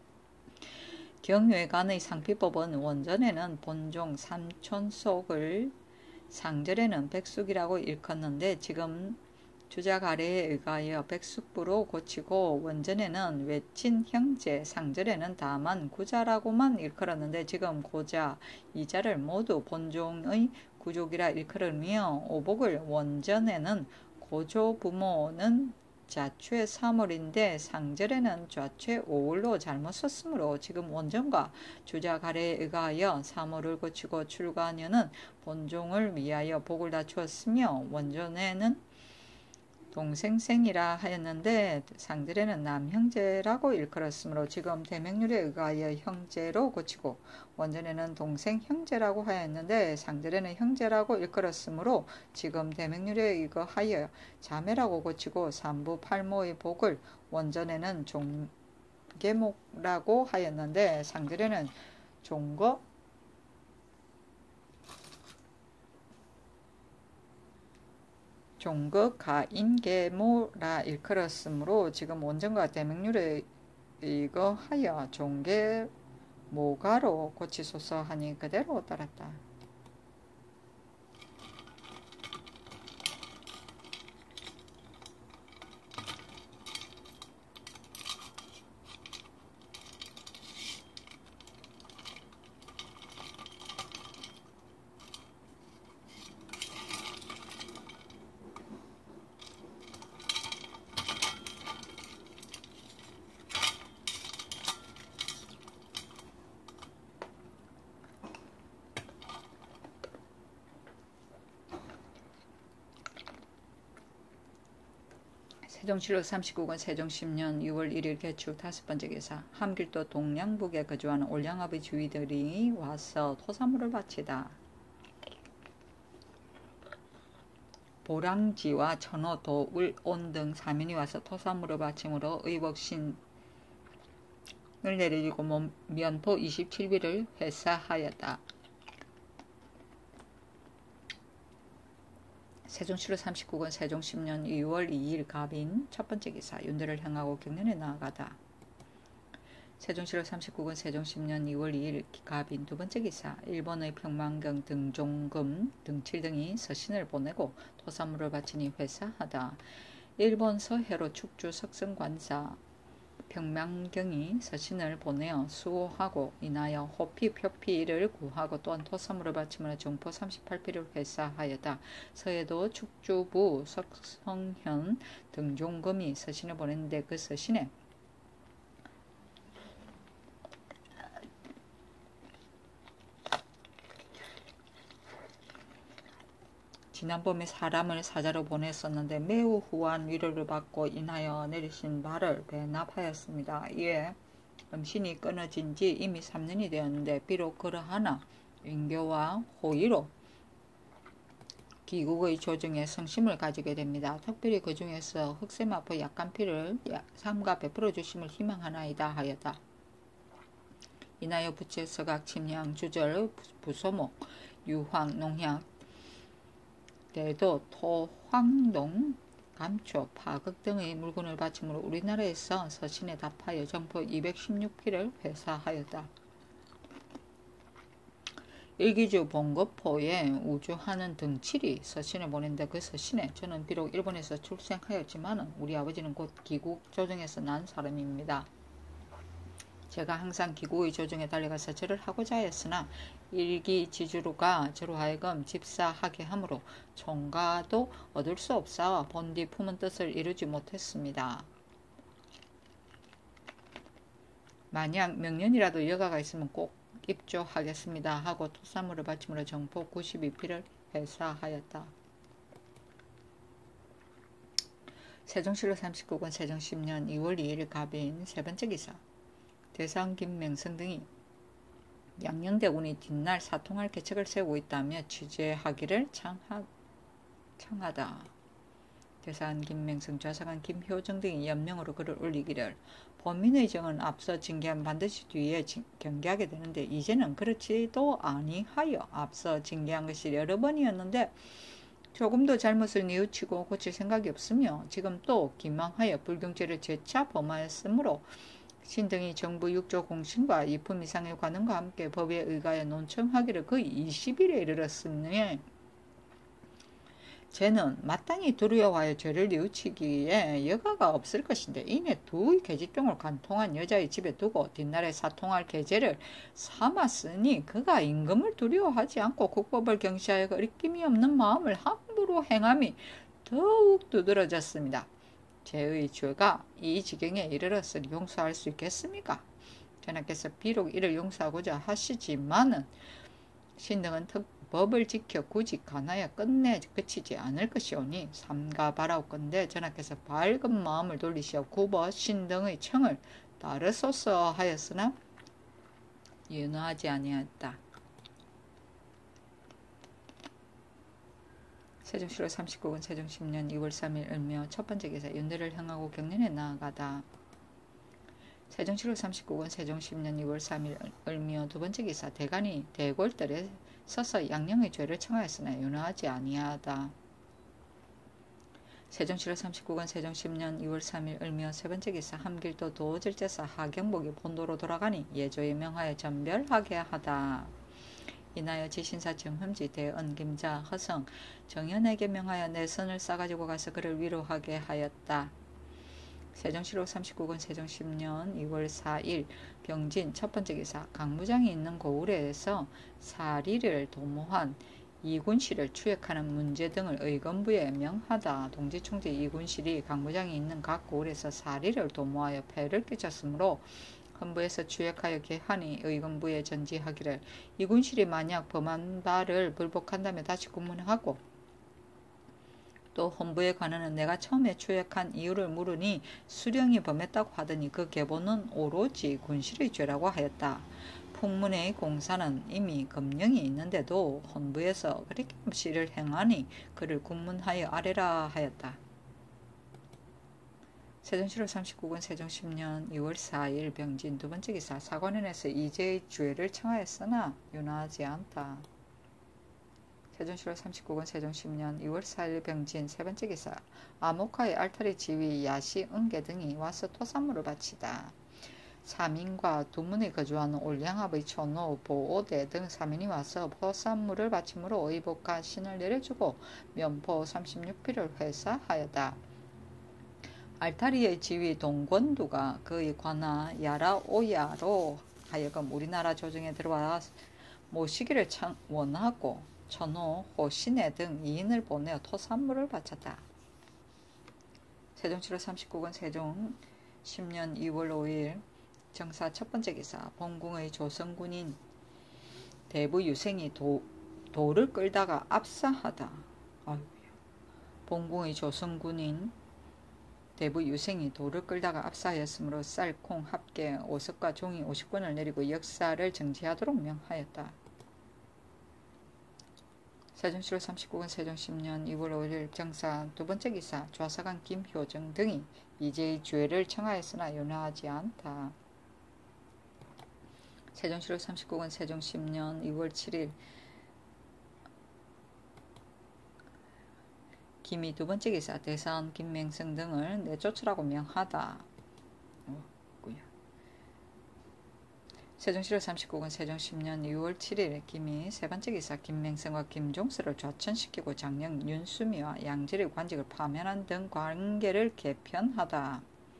경외관의 상피법은 원전에는 본종 삼촌속을 상절에는 백숙이라고 일컫는데 지금 주작 아래에 의하여 백숙부로 고치고 원전에는 외친 형제 상절에는 다만 구자라고만 일컬었는데 지금 고자 이자를 모두 본종의 구족이라 일컬으며 오복을 원전에는 고조 부모는 자취 3월인데 상절에는 좌취 5월로 잘못 썼으므로 지금 원전과 주작 아래에 의하여 3월을 고치고 출가녀는 본종을 위하여 복을 다 주었으며 원전에는 동생생이라 하였는데 상대에는 남형제라고 일컬었으므로 지금 대명률에 의하여 형제로 고치고, 원전에는 동생 형제라고 하였는데 상대에는 형제라고 일컬었으므로 지금 대명률에 의하여 자매라고 고치고, 삼부 팔모의 복을 원전에는 종계목라고 하였는데 상대에는 종극 가인계모라 일컬었으므로 지금 원전과 대명률에 의거하여 종계모가로 고치소서 하니 그대로 따랐다. 세종실록 39권 세종 10년 6월 1일 개축 5번째 기사. 함길도 동양북에 거주하는 올량아의 주위들이 와서 토사물을 바치다. 보랑지와 천호, 도, 울, 온 등 사면이 와서 토사물을 바침으로 의복신을 내리고 면포 27비를 회사하였다. 세종실록 39권 세종 10년 2월 2일 갑인 첫번째 기사. 윤대를 향하고 경련에 나아가다. 세종실록 39권 세종 10년 2월 2일 갑인 두번째 기사. 일본의 평만경 등종금 등칠 등이 서신을 보내고 토사물을 바치니 회사하다. 일본 서해로 축주 석성관사 평만경이 서신을 보내어 수호하고 인하여 호피 표피를 구하고 또한 토사물을 바치므로 정포 38피를 회사하였다. 서해도 축주부 석성현 등종금이 서신을 보냈는데 그 서신에 지난번에 사람을 사자로 보냈었는데 매우 후한 위로를 받고 인하여 내리신 말을 배납하였습니다. 이에 음신이 끊어진 지 이미 3년이 되었는데 비록 그러하나 인교와 호의로 기국의 조정에 성심을 가지게 됩니다. 특별히 그 중에서 흑세마포 약간피를 삼가 베풀어 주심을 희망하나이다 하였다. 인하여 부채, 서각, 침향, 주절, 부소목, 유황, 농약, 대도, 토, 황동, 감초, 파극 등의 물건을 바침으로 우리나라에서 서신에 답하여 정포 216피를 회사하였다. 일기주 봉거포에 우주하는 등칠이 서신을 보낸데 그 서신에 저는 비록 일본에서 출생하였지만 우리 아버지는 곧 기국 조정에서 난 사람입니다. 제가 항상 기국의 조정에 달려가서 절을 하고자 하였으나 일기지주가 저로 하여금 집사하게 하므로 총가도 얻을 수 없사와 본디 품은 뜻을 이루지 못했습니다. 만약 명년이라도 여가가 있으면 꼭 입조하겠습니다 하고 토사물을 바침으로 정포 92피를 회사하였다. 세종실록 39권 세종 10년 2월 2일 갑인 세번째 기사. 대상 김명성 등이 양녕대군이 뒷날 사통할 계책을 세우고 있다며 취재하기를 청하다. 대상 김명성, 좌사관 김효정 등이 연명으로 글을 올리기를 범인의 정은 앞서 징계하면 반드시 뒤에 경계하게 되는데 이제는 그렇지도 아니하여 앞서 징계한 것이 여러 번이었는데 조금도 잘못을 뉘우치고 고칠 생각이 없으며 지금 또 기망하여 불경죄를 재차 범하였으므로 신등이 정부 6조 공신과 이품 이상의 관원과 함께 법에 의하여 논청하기를 거의 20일에 이르렀으니 쟤는 마땅히 두려워하여 죄를 뉘우치기에 여가가 없을 것인데 이내 두 계집종을 간통한 여자의 집에 두고 뒷날에 사통할 계제를 삼았으니 그가 임금을 두려워하지 않고 국법을 경시하여 거리낌이 없는 마음을 함부로 행함이 더욱 두드러졌습니다. 죄의 죄가 이 지경에 이르렀으니 용서할 수 있겠습니까? 전하께서 비록 이를 용서하고자 하시지만은 신등은 법을 지켜 굳이 가나야 끝내 그치지 않을 것이오니 삼가바라건대 전하께서 밝은 마음을 돌리시어 굽어 신등의 청을 따르소서 하였으나 윤허하지 아니하였다. 세종시로 39권 세종 10년 2월 3일 을묘 첫 번째 기사 윤대를 향하고 경련에 나아가다. 세종시로 39권 세종 10년 2월 3일 을묘 두 번째 기사 대간이 대궐들에 서서 양령의 죄를 청하였으나 윤허하지 아니하다. 세종시로 39권 세종 10년 2월 3일 을묘 세 번째 기사 함길도 도질제사 하경복이 본도로 돌아가니 예조에 명하여 전별하게 하다. 이나여 지신사 정흠지 대언김자 허성 정현에게 명하여 내 선을 싸가지고 가서 그를 위로하게 하였다. 세종시로 39권 세종 10년 2월 4일 병진 첫 번째 기사 강무장이 있는 고을에서 사리를 도모한 이군실을 추획하는 문제 등을 의건부에 명하다. 동지총재 이군실이 강무장이 있는 각 고을에서 사리를 도모하여 폐를 끼쳤으므로 헌부에서 추획하여 개하니 의건부에 전지하기를 이군실이 만약 범한 바를 불복한다면 다시 군문하고 또 헌부에 관하는 내가 처음에 추획한 이유를 물으니 수령이 범했다고 하더니 그 계보는 오로지 군실의 죄라고 하였다. 풍문의 공사는 이미 검령이 있는데도 헌부에서 그렇게 없이 이를 행하니 그를 군문하여 아래라 하였다. 세종시로 39권 세종 10년 2월 4일 병진 두 번째 기사 사관원에서 이재의 죄를 청하였으나 윤허하지 않다. 세종시로 39권 세종 10년 2월 4일 병진 세 번째 기사 아모카의 알타리 지위 야시 은계 등이 와서 토산물을 바치다. 사민과 두문에 거주하는 올량합의 촌노 보오대 등 사민이 와서 토산물을 바침으로 의복과 신을 내려주고 면포 36필을 회사하였다. 알타리의 지위 동권두가 그의 관하 야라오야로 하여금 우리나라 조정에 들어와 모시기를 원하고 천호, 호신해 등 이인을 보내어 토산물을 바쳤다. 세종시로 39권 세종 10년 2월 5일 정사 첫 번째 기사 본궁의 조선군인 대부 유생이 도를 끌다가 압사하다. 본궁의 조선군인 대부 유생이 도를 끌다가 압사하였으므로 쌀, 콩, 합계, 오석과 종이 50권을 내리고 역사를 정지하도록 명하였다. 세종시로 39권 세종 10년 2월 5일 정사 두 번째 기사 좌사관 김효정 등이 이재의 죄를 청하였으나 윤허하지 않다. 세종시로 39권 세종 10년 2월 7일 김이 두 번째 기사 대사원 김맹성 등을 내쫓으라고 명하다. 세종시로 39권 세종 10년 2월 7일 김이 세 번째 기사 김맹성과 김종서를 좌천시키고 장령 윤수미와 양질의 관직을 파면한 등 관계를 개편하다.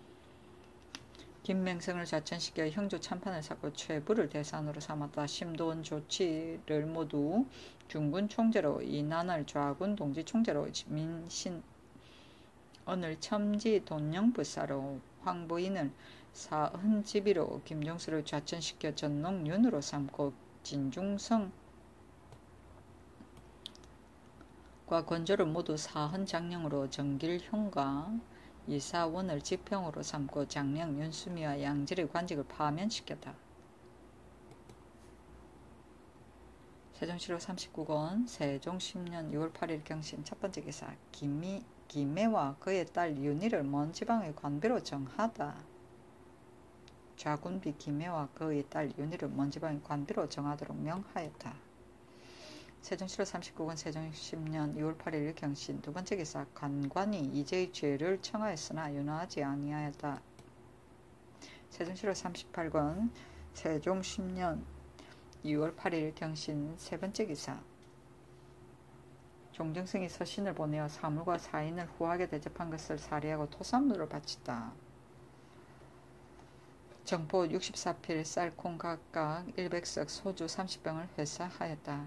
김맹성을 좌천시켜 형조 참판을 쌓고 최부를 대산으로 삼았다. 심도원 조치를 모두 중군 총재로 이난을 좌군 동지 총재로 민신언을 첨지 돈영부사로 황보인을 사헌지비로 김종수를 좌천시켜 전농윤으로 삼고 진중성과 권조를 모두 사헌장령으로 정길형과 이사원을 지평으로 삼고 장령 윤수미와 양질의 관직을 파면시켰다. 세종시로 39권 세종 10년 6월 8일 경신 첫 번째 기사 김매와 그의 딸 윤희를 먼 지방의 관비로 정하다. 좌군비 김매와 그의 딸 윤희를 먼 지방의 관비로 정하도록 명하였다. 세종시로 39권 세종 10년 2월 8일 경신 두 번째 기사 간관이 이재의 죄를 청하였으나 윤허하지 아니하였다. 세종시로 38권 세종 10년 2월 8일 경신 세 번째 기사 종정승이 서신을 보내어 사물과 사인을 후하게 대접한 것을 살해하고 토산물을 바치다. 정포 64필 쌀, 콩 각각 100석 소주 30병을 회사하였다.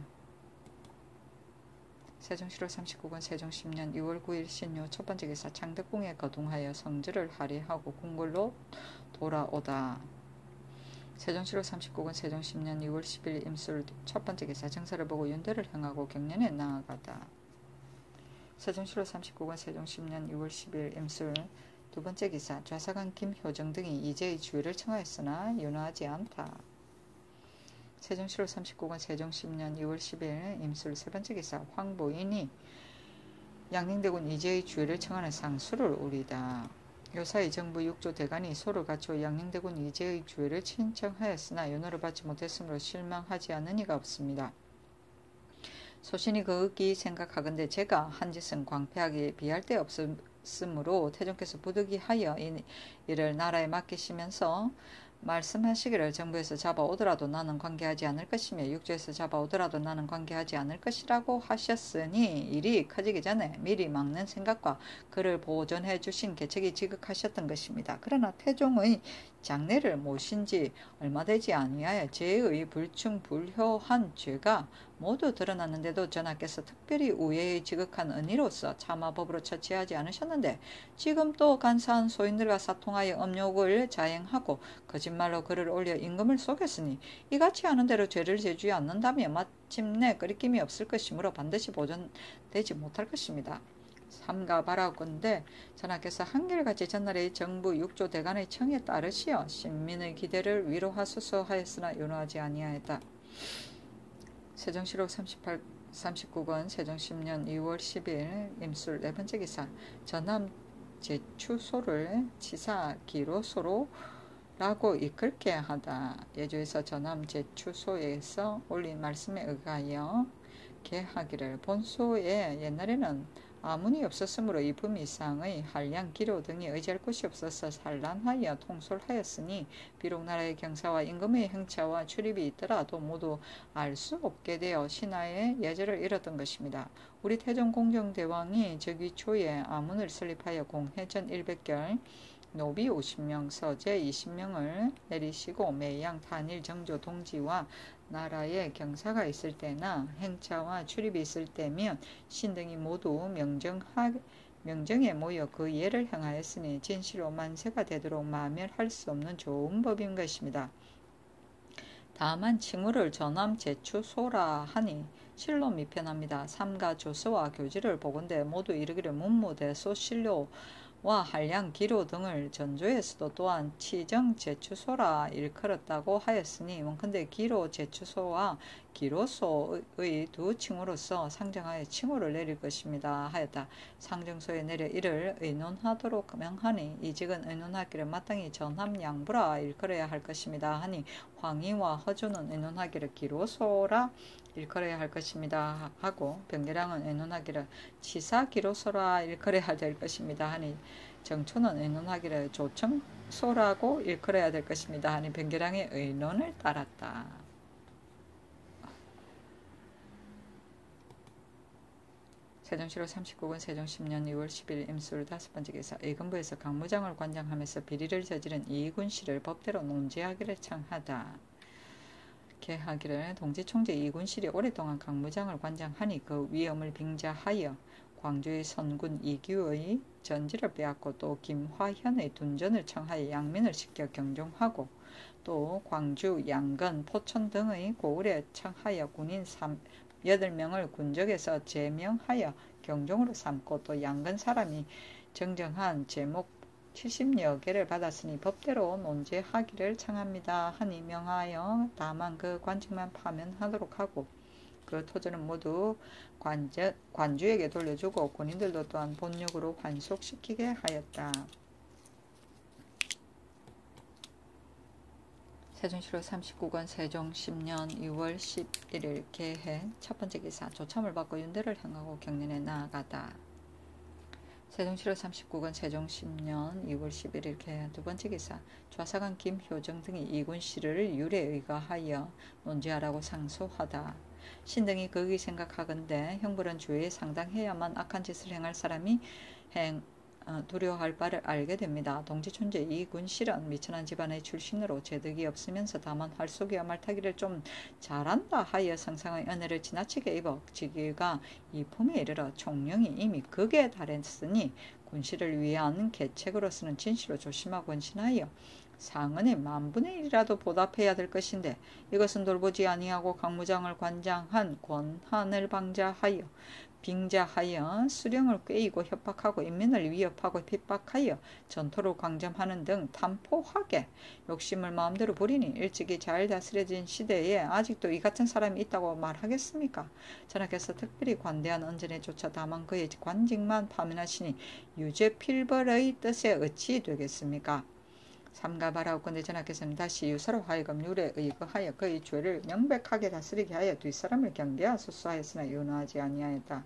세종시로 39권 세종 10년 2월 9일 신유 첫 번째 기사 창덕궁에 거둥하여 성주를 할애하고 궁궐로 돌아오다. 세종시로 39군 세종 10년 2월 10일 임술 첫 번째 기사 정사를 보고 윤대를 향하고 경련에 나아가다. 세종시로 39군 세종 10년 2월 10일 임술 두 번째 기사 좌사관 김효정 등이 이제의 주의를 청하였으나 윤호하지 않다. 세종시로 39군 세종 10년 2월 10일 임술 세 번째 기사 황보인이 양寧대군 이제의 주의를 청하는 상수를 우리다. 요사이 정부 6조 대간이 소를 갖추어 양寧대군 이제의 주의를 신청하였으나 윤호를 받지 못했으므로 실망하지 않은 이가 없습니다. 소신이 그윽이 생각하건대 제가 한 짓은 광패하기에 비할 데 없으므로 태종께서 부득이하여 이를 나라에 맡기시면서 말씀하시기를 정부에서 잡아오더라도 나는 관계하지 않을 것이며 육조에서 잡아오더라도 나는 관계하지 않을 것이라고 하셨으니 일이 커지기 전에 미리 막는 생각과 그를 보존해 주신 계책이 지극하셨던 것입니다. 그러나 태종의 장례를 모신 지 얼마 되지 아니하여 제의 불충불효한 죄가 모두 드러났는데도 전하께서 특별히 우애의 지극한 은희로서 차마 법으로 처치하지 않으셨는데 지금 또 간사한 소인들과 사통하여 음욕을 자행하고 거짓말로 그를 올려 임금을 속였으니 이같이 하는 대로 죄를 제주지 않는다면 마침내 끄리낌이 없을 것이므로 반드시 보존되지 못할 것입니다. 삼가 바라건대 전하께서 한결같이 전날의 정부 6조 대간의 청에 따르시어 신민의 기대를 위로하소서 하였으나 윤호하지 아니하였다. 세종시록 39권 세종 10년 2월 10일 임술 네 번째 기사 전남 제추소를 치사 기로소로 라고 이끌게 하다. 예조에서 전남 제추소에서 올린 말씀에 의하여 개하기를 본소에 옛날에는 아문이 없었으므로 이품 이상의 한량 기료 등이 의지할 곳이 없어서 산란하여 통솔하였으니 비록 나라의 경사와 임금의 행차와 출입이 있더라도 모두 알 수 없게 되어 신하의 예절을 잃었던 것입니다. 우리 태종 공정대왕이 즉위 초에 아문을 설립하여 공회전 100결 노비 50명, 서재 20명을 내리시고 매양, 단일, 정조, 동지와 나라에 경사가 있을 때나 행차와 출입이 있을 때면 신등이 모두 명정에 모여 그 예를 행하였으니 진실로 만세가 되도록 마멸할 수 없는 좋은 법인 것입니다. 다만 칭호를 전함 제추소라 하니 실로 미편합니다. 삼가 조서와 교지를 보건대 모두 이르기를 문무대소 신료 와 한량 기로 등을 전조에서도 또한 치정 제추소라 일컬었다고 하였으니 원컨대 기로 제추소와 기로소의 두 칭호로서 상정하여 칭호를 내릴 것입니다 하였다. 상정소에 내려 이를 의논하도록 명하니 이직은 의논하기를 마땅히 전함 양부라 일컬어야 할 것입니다 하니 황희와 허주는 의논하기를 기로소라 일컬어야 할 것입니다 하고 병계량은 의논하기를 치사 기로소라 일컬어야 될 것입니다 하니 정초는 의논하기를 조청소라고 일컬어야 될 것입니다 하니 병계량의 의논을 따랐다. 세종시로 39군 세종 10년 2월 10일 임술 다섯 번째 기사 의금부에서 강무장을 관장하면서 비리를 저지른 이군씨를 법대로 논지하기를 청하다. 개하기를 동지총재 이군실이 오랫동안 강무장을 관장하니 그 위엄을 빙자하여 광주의 선군 이규의 전지를 빼앗고 또 김화현의 둔전을 청하여 양민을 시켜 경종하고 또 광주, 양건, 포천 등의 고을에 청하여 군인 8명을 군적에서 제명하여 경종으로 삼고 또 양건 사람이 정정한 제목 70여 개를 받았으니 법대로 논제하기를 청합니다 하니 명하여 다만 그 관직만 파면하도록 하고 그 토지는 모두 관주에게 돌려주고 군인들도 또한 본역으로 환속시키게 하였다. 세종시로 39권 세종 10년 2월 11일 개해 첫 번째 기사 조참을 받고 윤대를 향하고 경련에 나아가다. 세종시로 39권 세종 10년 2월 11일 개해 두 번째 기사 좌사관 김효정 등이 이군씨를 율에 의거하여 논지하라고 상소하다. 신등이 거기 생각하건대 형벌은 주의에 상당해야만 악한 짓을 행할 사람이 두려워할 바를 알게 됩니다. 동지촌재 이군실은 미천한 집안의 출신으로 재득이 없으면서 다만 활쏘기와 말타기를 좀 잘한다 하여 성상의 은혜를 지나치게 입어 직위가 이품에 이르러 총령이 이미 극에 달했으니 군실을 위한 계책으로서는 진실로 조심하고 헌신하여 상은의 만분의 1이라도 보답해야 될 것인데 이것은 돌보지 아니하고 강무장을 관장한 권한을 빙자하여 수령을 꾀이고 협박하고 인민을 위협하고 핍박하여 전토를 강점하는 등 탄포하게 욕심을 마음대로 부리니 일찍이 잘 다스려진 시대에 아직도 이 같은 사람이 있다고 말하겠습니까? 전하께서 특별히 관대한 언전에 쫓아 다만 그의 관직만 파면하시니 유죄필벌의 뜻에 어찌 되겠습니까? 삼가 바라옵건대 전하께서는 다시 유사로 하여금 율에 의거하여 그의 죄를 명백하게 다스리게 하여 뒷사람을 경계하소서 하였으나 윤호하지 아니하였다.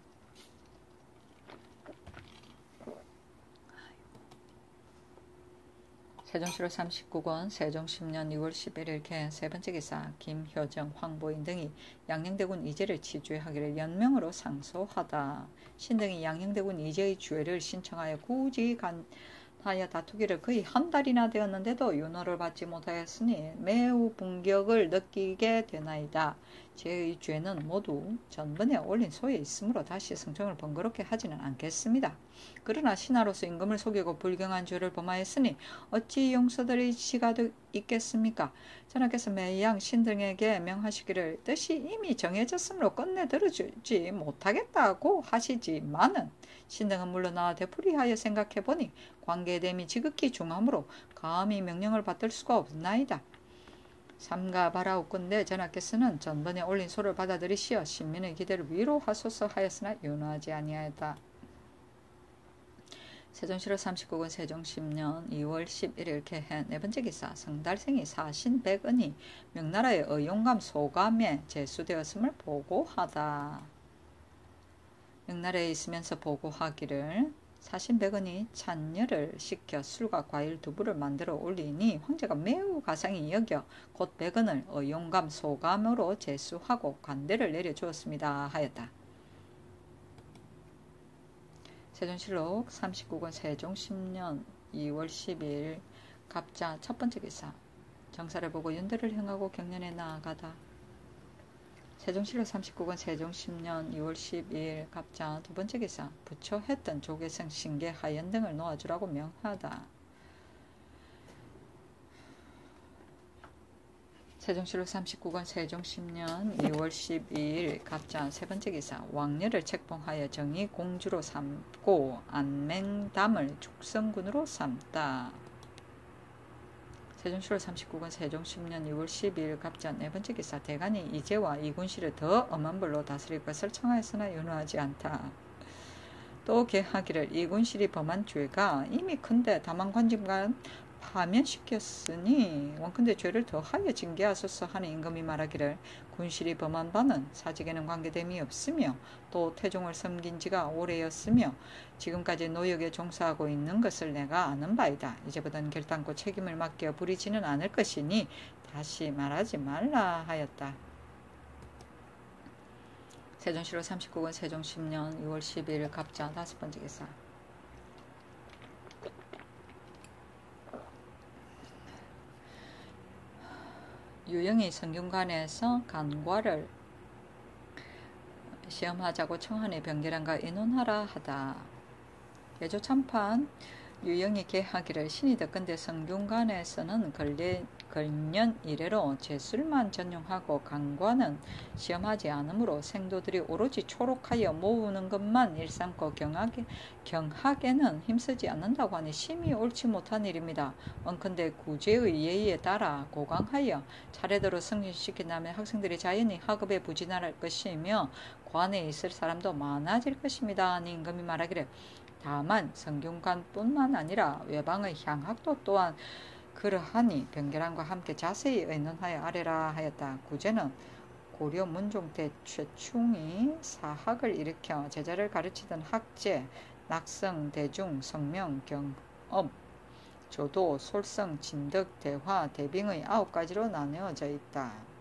세종시로 39권 세종 10년 6월 11일 개헌 세번째 기사 김효정, 황보인 등이 양녕대군 이제를 치죄하기를 연명으로 상소하다. 신등이 양녕대군 이제의 죄를 신청하여 굳이 하여 다투기를 거의 한 달이나 되었는데도 윤호를 받지 못하였으니 매우 분격을 느끼게 되나이다. 제의 죄는 모두 전번에 올린 소에 있으므로 다시 성정을 번거롭게 하지는 않겠습니다. 그러나 신하로서 임금을 속이고 불경한 죄를 범하였으니 어찌 용서드릴 지가 있겠습니까? 전하께서 매양 신등에게 명하시기를 뜻이 이미 정해졌으므로 끝내 들어주지 못하겠다고 하시지만은 신등은 물러나 되풀이하여 생각해보니 관계됨이 지극히 중하므로 감히 명령을 받들 수가 없나이다. 삼가 바라옵건대 전하께서는 전번에 올린 소를 받아들이시어 신민의 기대를 위로하소서 하였으나 윤호하지 아니하였다. 세종시로 39권 세종 10년 2월 11일 개헌 네번째 기사 성달생이 사신 백은이 명나라의 의용감 소감에 제수되었음을 보고하다. 명나라에 있으면서 보고하기를 사신 백은이 찬녀를 시켜 술과 과일 두부를 만들어 올리니 황제가 매우 가상히 여겨 곧 백은을 의용감 소감으로 제수하고 관대를 내려주었습니다 하였다. 세종실록 39권 세종 10년 2월 10일 갑자 첫번째 기사 정사를 보고 윤대를 행하고 경련에 나아가다. 세종실록 39권 세종 10년 2월 12일 갑자 두번째 기사 부처했던 조계성 신계하연 등을 놓아주라고 명하다. 세종실록 39권 세종 10년 2월 12일 갑자 세번째 기사 왕녀를 책봉하여 정의 공주로 삼고 안맹담을 축성군으로 삼다. 세종실록 39권 세종 10년 2월 12일 갑자 네번째 기사 대간이 이제와 이군시를 더 엄한 벌로 다스릴 것을 청하였으나 윤호하지 않다. 또 개하기를 이군실이 범한 죄가 이미 큰데 다만 관직만 파면시켰으니 원컨대 죄를 더하여 징계하소서 하는 임금이 말하기를 군실이 범한 바는 사직에는 관계됨이 없으며 또 태종을 섬긴 지가 오래였으며 지금까지 노역에 종사하고 있는 것을 내가 아는 바이다. 이제부터는 결단코 책임을 맡겨 부리지는 않을 것이니 다시 말하지 말라 하였다. 세종실록 39권 세종 10년 6월 12일 갑자 다섯번째 기사 유영이 성균관에서 간과를 시험하자고 청하니 병계량과 의논하라 하다. 예조 참판 유영이 개하기를 신이 덕건대 성균관에서는 걸년 이래로 제술만 전용하고 간과는 시험하지 않으므로 생도들이 오로지 초록하여 모으는 것만 일삼고 경학에는 힘쓰지 않는다고 하니 심히 옳지 못한 일입니다. 원컨대 구제의 예의에 따라 고강하여 차례대로 승진시킨다면 학생들이 자연히 학업에 부진할 것이며 관에 있을 사람도 많아질 것입니다. 하니 임금이 말하기를 다만 성균관뿐만 아니라 외방의 향학도 또한 그러하니 병계량과 함께 자세히 의논하여 아래라 하였다. 구제는 고려 문종 때 최충이 사학을 일으켜 제자를 가르치던 학제, 낙성, 대중, 성명, 경업, 조도, 솔성, 진덕, 대화, 대빙의 9가지로 나누어져 있다.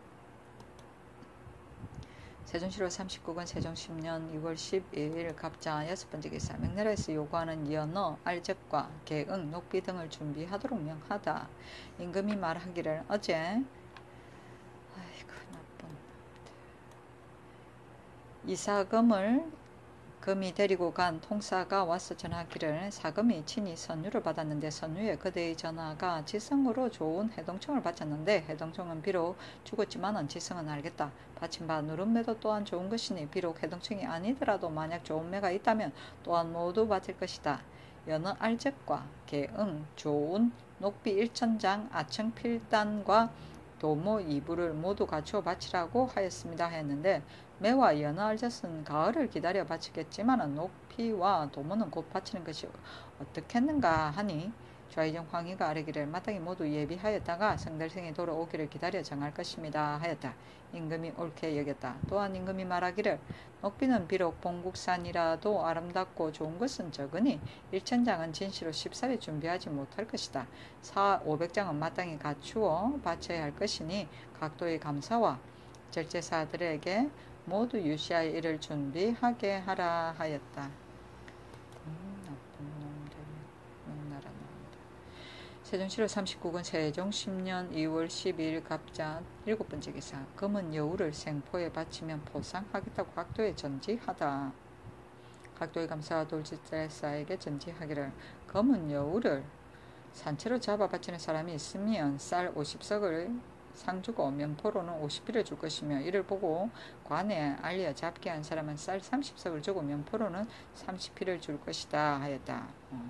세종실록 39권 세종 10년 6월 12일 갑자 여섯번째 기사 명나라에서 요구하는 연어, 알적과 개응, 녹비 등을 준비하도록 명하다. 임금이 말하기를 어제 나쁜 이사금을 금이 데리고 간 통사가 와서 전하기를 사금이 친히 선유를 받았는데 선유에 그대의 전하가 지성으로 좋은 해동청을 바쳤는데 해동청은 비록 죽었지만은 지성은 알겠다. 바친 바 누름매도 또한 좋은 것이니 비록 해동청이 아니더라도 만약 좋은 매가 있다면 또한 모두 바칠 것이다. 여느 알적과 개응, 조운, 녹비 일천장, 아청 필단과 도모 이부를 모두 갖추어 바치라고 하였습니다 했는데 매와 연어 알젓은 가을을 기다려 바치겠지만 녹피와 도모는 곧 바치는 것이 어떻겠는가 하니 좌이정 황희가 아뢰기를 마땅히 모두 예비하였다가 성달생이 돌아오기를 기다려 정할 것입니다 하였다. 임금이 옳게 여겼다. 또한 임금이 말하기를 녹비는 비록 봉국산이라도 아름답고 좋은 것은 적으니 1천장은 진시로 쉽사리 준비하지 못할 것이다. 500장은 마땅히 갖추어 바쳐야 할 것이니 각도의 감사와 절제사들에게 모두 유시하여 이를 준비하게 하라 하였다. 나쁜 놈들, 명나라 놈들. 세종실록 39권 세종 10년 2월 12일 갑자 7번째 기사. 금은 여우를 생포에 바치면 포상하겠다고 각도에 전지하다. 각도의 감사와 돌직제사에게 전지하기를 금은 여우를 산채로 잡아 바치는 사람이 있으면 쌀 50석을 상주고 면포로는 50피를 줄 것이며 이를 보고 관에 알려 잡게 한 사람은 쌀 30석을 주고 면포로는 30피를 줄 것이다 하였다.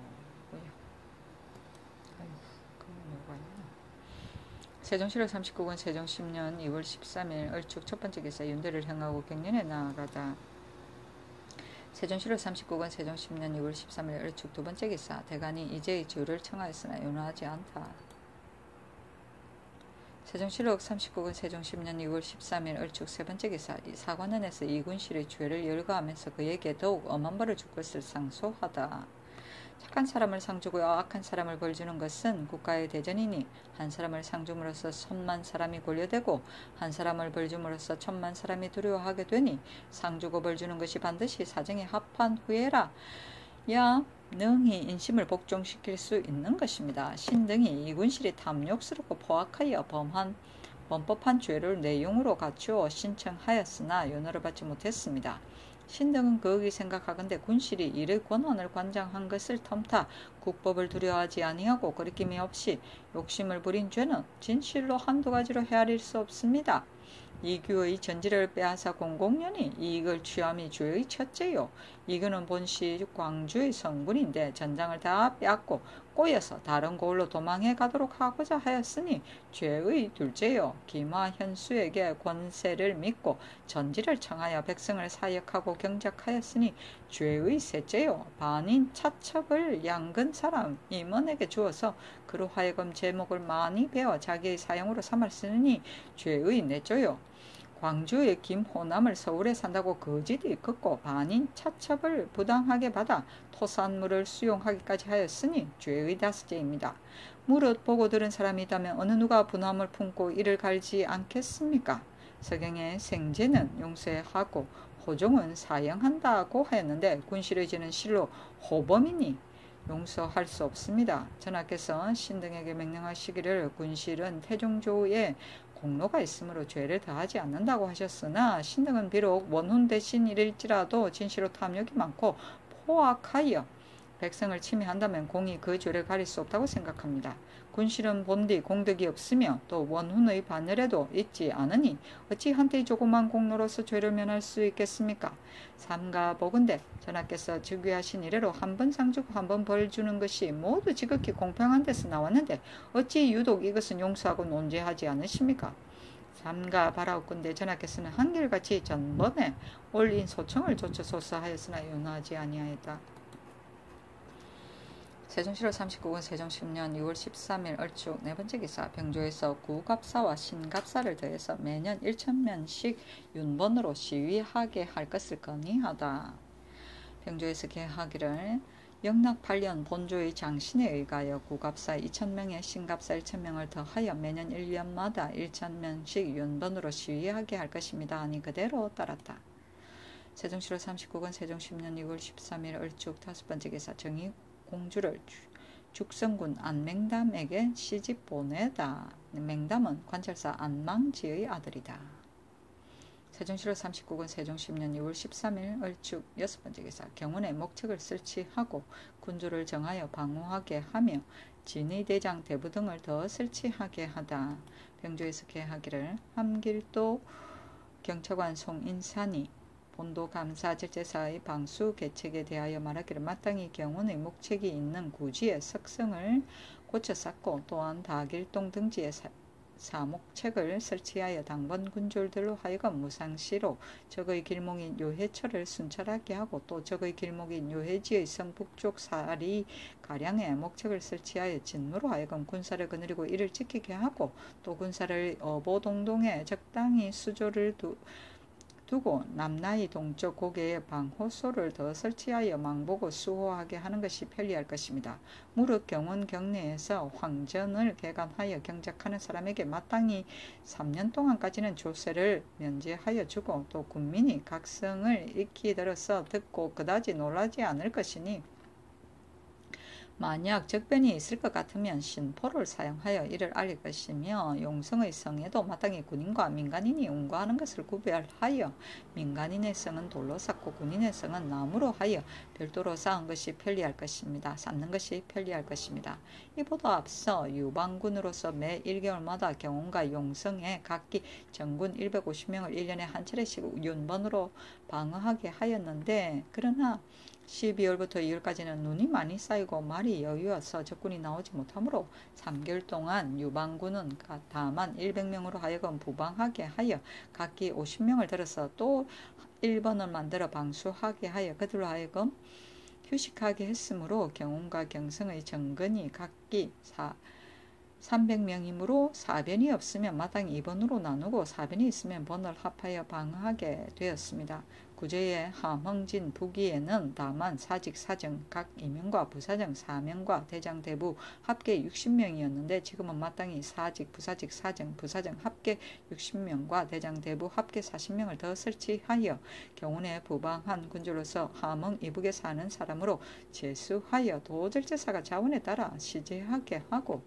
세종실록 39권 세종 10년 2월 13일 을축 첫번째 기사. 윤대를 행하고 갱년에 나아가다. 세종실록 39권 세종 10년 2월 13일 을축 두번째 기사. 대간이 이제의 주를 청하였으나 용하지 않다. 세종실록 39권 세종 10년 2월 13일 을축 세번째 기사. 사관원에서 이군실의 죄를 열거하면서 그에게 더욱 엄한 벌을 줄 것을 상소하다. 착한 사람을 상주고 악한 사람을 벌주는 것은 국가의 대전이니 한 사람을 상줌으로써 1000만 사람이 고려되고 한 사람을 벌줌으로써 1000만 사람이 두려워하게 되니 상주고 벌주는 것이 반드시 사정에 합한 후에라 야 능히 인심을 복종시킬 수 있는 것입니다. 신등이 이군실이 탐욕스럽고 포악하여 범법한 죄를 내용으로 갖추어 신청하였으나 윤허를 받지 못했습니다. 신등은 거기 생각하건대 군실이 이를 권한을 관장한 것을 텀타 국법을 두려워하지 아니하고 거리낌이 없이 욕심을 부린 죄는 진실로 한두 가지로 헤아릴 수 없습니다. 이규의 전지를 빼앗아 공공연히 이익을 취함이 죄의 첫째요. 이규는 본시 광주의 성군인데 전장을 다 빼앗고 꼬여서 다른 곳으로 도망해 가도록 하고자 하였으니 죄의 둘째요. 기마 현수에게 권세를 믿고 전지를 청하여 백성을 사역하고 경작하였으니 죄의 셋째요. 반인 차첩을 양근 사람 임원에게 주어서 그로 하여금 제목을 많이 배워 자기의 사용으로 삼았으니 죄의 넷째요. 광주의 김호남을 서울에 산다고 거짓이 긋고 반인 차첩을 부당하게 받아 토산물을 수용하기까지 하였으니 죄의 다섯째입니다. 무릇 보고 들은 사람이 있다면 어느 누가 분함을 품고 이를 갈지 않겠습니까? 서경의 생제는 용서하고 호종은 사형한다고 하였는데 군실의 죄는 실로 호범이니 용서할 수 없습니다. 전하께서 신등에게 명령하시기를 군실은 태종조의 공로가 있으므로 죄를 더하지 않는다고 하셨으나 신등은 비록 원훈 대신일일지라도 진시로 탐욕이 많고 포악하여 백성을 침해한다면 공이 그 죄를 가릴 수 없다고 생각합니다. 군실은 본디 공덕이 없으며 또 원훈의 반열에도 있지 않으니 어찌 한때의 조그만 공로로서 죄를 면할 수 있겠습니까? 삼가보건대 전하께서 즉위하신 이래로 한 번 상주고 한 번 벌 주는 것이 모두 지극히 공평한 데서 나왔는데 어찌 유독 이것은 용서하고 논죄하지 않으십니까? 삼가바라옵건대 전하께서는 한결같이 전번에 올린 소청을 조처소서 하였으나 윤하지 아니하였다. 세종실록 39권 세종 10년 2월 13일 얼축 네번째 기사. 병조에서 구갑사와 신갑사를 더해서 매년 1000명씩 윤번으로 시위하게 할 것을 건의하다. 병조에서 계하기를 영락 8년 본조의 장신에 의하여 구갑사 2000명에 신갑사 1000명을 더하여 매년 1년마다 1000명씩 윤번으로 시위하게 할 것입니다. 하니 그대로 따랐다. 세종실록 39권 세종 10년 2월 13일 얼축 다섯번째 기사. 정의 공주를 죽성군 안맹담에게 시집 보내다. 맹담은 관찰사 안망지의 아들이다. 세종시로 39군 세종 10년 2월 13일 을축 6번째 기사 경운에 목책을 설치하고 군주를 정하여 방어하게 하며 진의대장 대부 등을 더 설치하게 하다. 병조에서 개하기를 함길도 경찰관 송인산이 본도 감사 절제사의 방수 계책에 대하여 말하기를 마땅히 경운의 목책이 있는 구지의 석성을 고쳐 쌓고 또한 다길동 등지에 사목책을 설치하여 당번 군졸들로 하여금 무상시로 적의 길목인 요해처를 순찰하게 하고 또 적의 길목인 요해지의 성북쪽 사리 가량에 목책을 설치하여 진무로 하여금 군사를 거느리고 이를 지키게 하고 또 군사를 어보동동에 적당히 수조를 두고 남나이 동쪽 고개에 방호소를 더 설치하여 망보고 수호하게 하는 것이 편리할 것입니다. 무릇 경운 경내에서 황전을 개간하여 경작하는 사람에게 마땅히 3년 동안까지는 조세를 면제하여 주고 또 군민이 각성을 익히 들어서 듣고 그다지 놀라지 않을 것이니 만약 적변이 있을 것 같으면 신포를 사용하여 이를 알릴 것이며 용성의 성에도 마땅히 군인과 민간인이 운거하는 것을 구별하여 민간인의 성은 돌로 쌓고 군인의 성은 나무로 하여 별도로 쌓은 것이 편리할 것입니다. 쌓는 것이 편리할 것입니다. 이보다 앞서 유방군으로서 매 1개월마다 경운과 용성에 각기 정군 150명을 1년에 한 차례씩 윤번으로 방어하게 하였는데 그러나 12월부터 2월까지는 눈이 많이 쌓이고 말이 여유어서 적군이 나오지 못하므로 3개월 동안 유방군은 다만 100명으로 하여금 부방하게 하여 각기 50명을 들어서 또 1번을 만들어 방수하게 하여 그들로 하여금 휴식하게 했으므로 경운과 경성의 정근이 각기 300명이므로 사변이 없으면 마땅히 2번으로 나누고 사변이 있으면 번을 합하여 방어하게 되었습니다. 구제의 함흥진 부기에는 다만 사직 사정 각 이명과 부사정 4명과 대장 대부 합계 60명이었는데 지금은 마땅히 사직 부사직 사정 부사정 합계 60명과 대장 대부 합계 40명을 더 설치하여 경운에 부방한 군주로서 함흥 이북에 사는 사람으로 제수하여 도절제사가 자원에 따라 시제하게 하고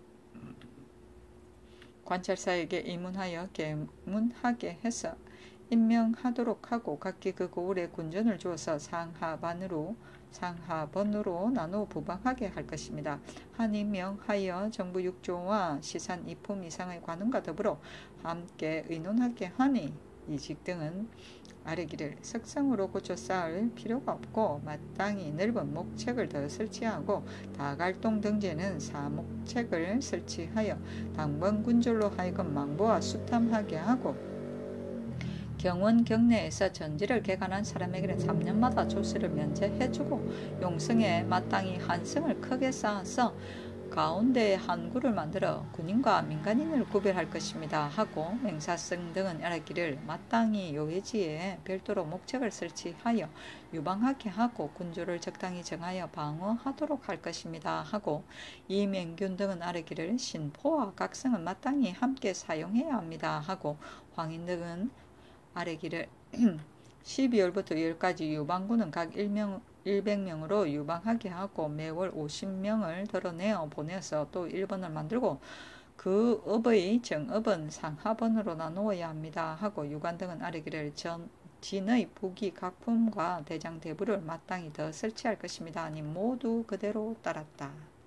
관찰사에게 이문하여 계문하게 해서 임명하도록 하고 각기 그 고을에 군전을 주어서 상하번으로 나누어 부방하게 할 것입니다. 한 임명하여 정부 6조와 시산 2품 이상의 관원과 더불어 함께 의논하게 하니 이직 등은 아래기를 석성으로 고쳐 쌓을 필요가 없고 마땅히 넓은 목책을 더 설치하고 다갈동 등지에는 사목책을 설치하여 당번 군졸로 하여금 망보와 수탐하게 하고 경원 경내에서 전지를 개간한 사람에게는 3년마다 조세를 면제해주고 용성에 마땅히 한성을 크게 쌓아서 가운데에 항구를 만들어 군인과 민간인을 구별할 것입니다 하고 맹사성 등은 알았기를 마땅히 요해지에 별도로 목책을 설치하여 유방하게 하고 군주를 적당히 정하여 방어하도록 할 것입니다 하고 이맹균 등은 알았기를 신포와 각성은 마땅히 함께 사용해야 합니다 하고 황인 등은 아래기를 12월부터 2월까지 유방군은 각 100명으로 유방하게 하고 매월 50명을 덜어내어 보내서 또 1번을 만들고 그 업의 정업은 상하번으로 나누어야 합니다 하고 유관 등은 아래기를 진의 부기 각품과 대장 대부를 마땅히 더 설치할 것입니다 하니 모두 그대로 따랐다.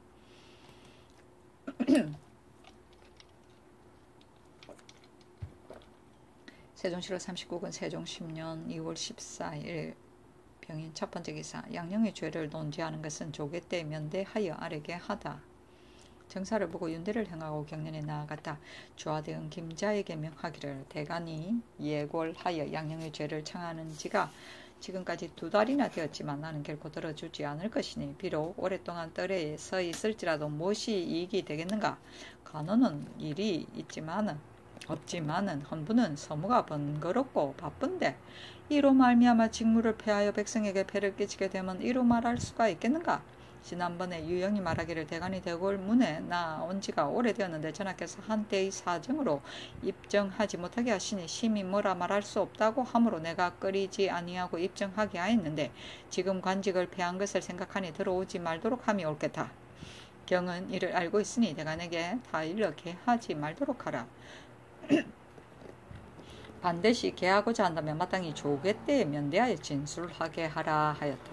세종시로 39군 세종 10년 2월 14일 병인 첫 번째 기사 양령의 죄를 논지하는 것은 조계 때 면대하여 아래게 하다. 정사를 보고 윤대를 행하고 경련에 나아갔다. 주하대응 김자에게 명하기를 대간이 예골하여 양령의 죄를 청하는 지가 지금까지 2달이나 되었지만 나는 결코 들어주지 않을 것이니 비록 오랫동안 뜰에 서 있을지라도 무엇이 이익이 되겠는가. 간호는 일이 없지만은 헌부는 서무가 번거롭고 바쁜데 이로 말미암아 직무를 폐하여 백성에게 폐를 끼치게 되면 이로 말할 수가 있겠는가. 지난번에 유영이 말하기를 대간이 대궐 문에 나온 지가 오래되었는데 전하께서 한때의 사정으로 입정하지 못하게 하시니 심히 뭐라 말할 수 없다고 하므로 내가 꺼리지 아니하고 입정하게 하였는데 지금 관직을 폐한 것을 생각하니 들어오지 말도록 함이 옳겠다. 경은 이를 알고 있으니 대간에게 다 일러 개하지 말도록 하라. 반드시 계하고자 한다면 마땅히 조개때에 면대하여 진술하게 하라 하였다.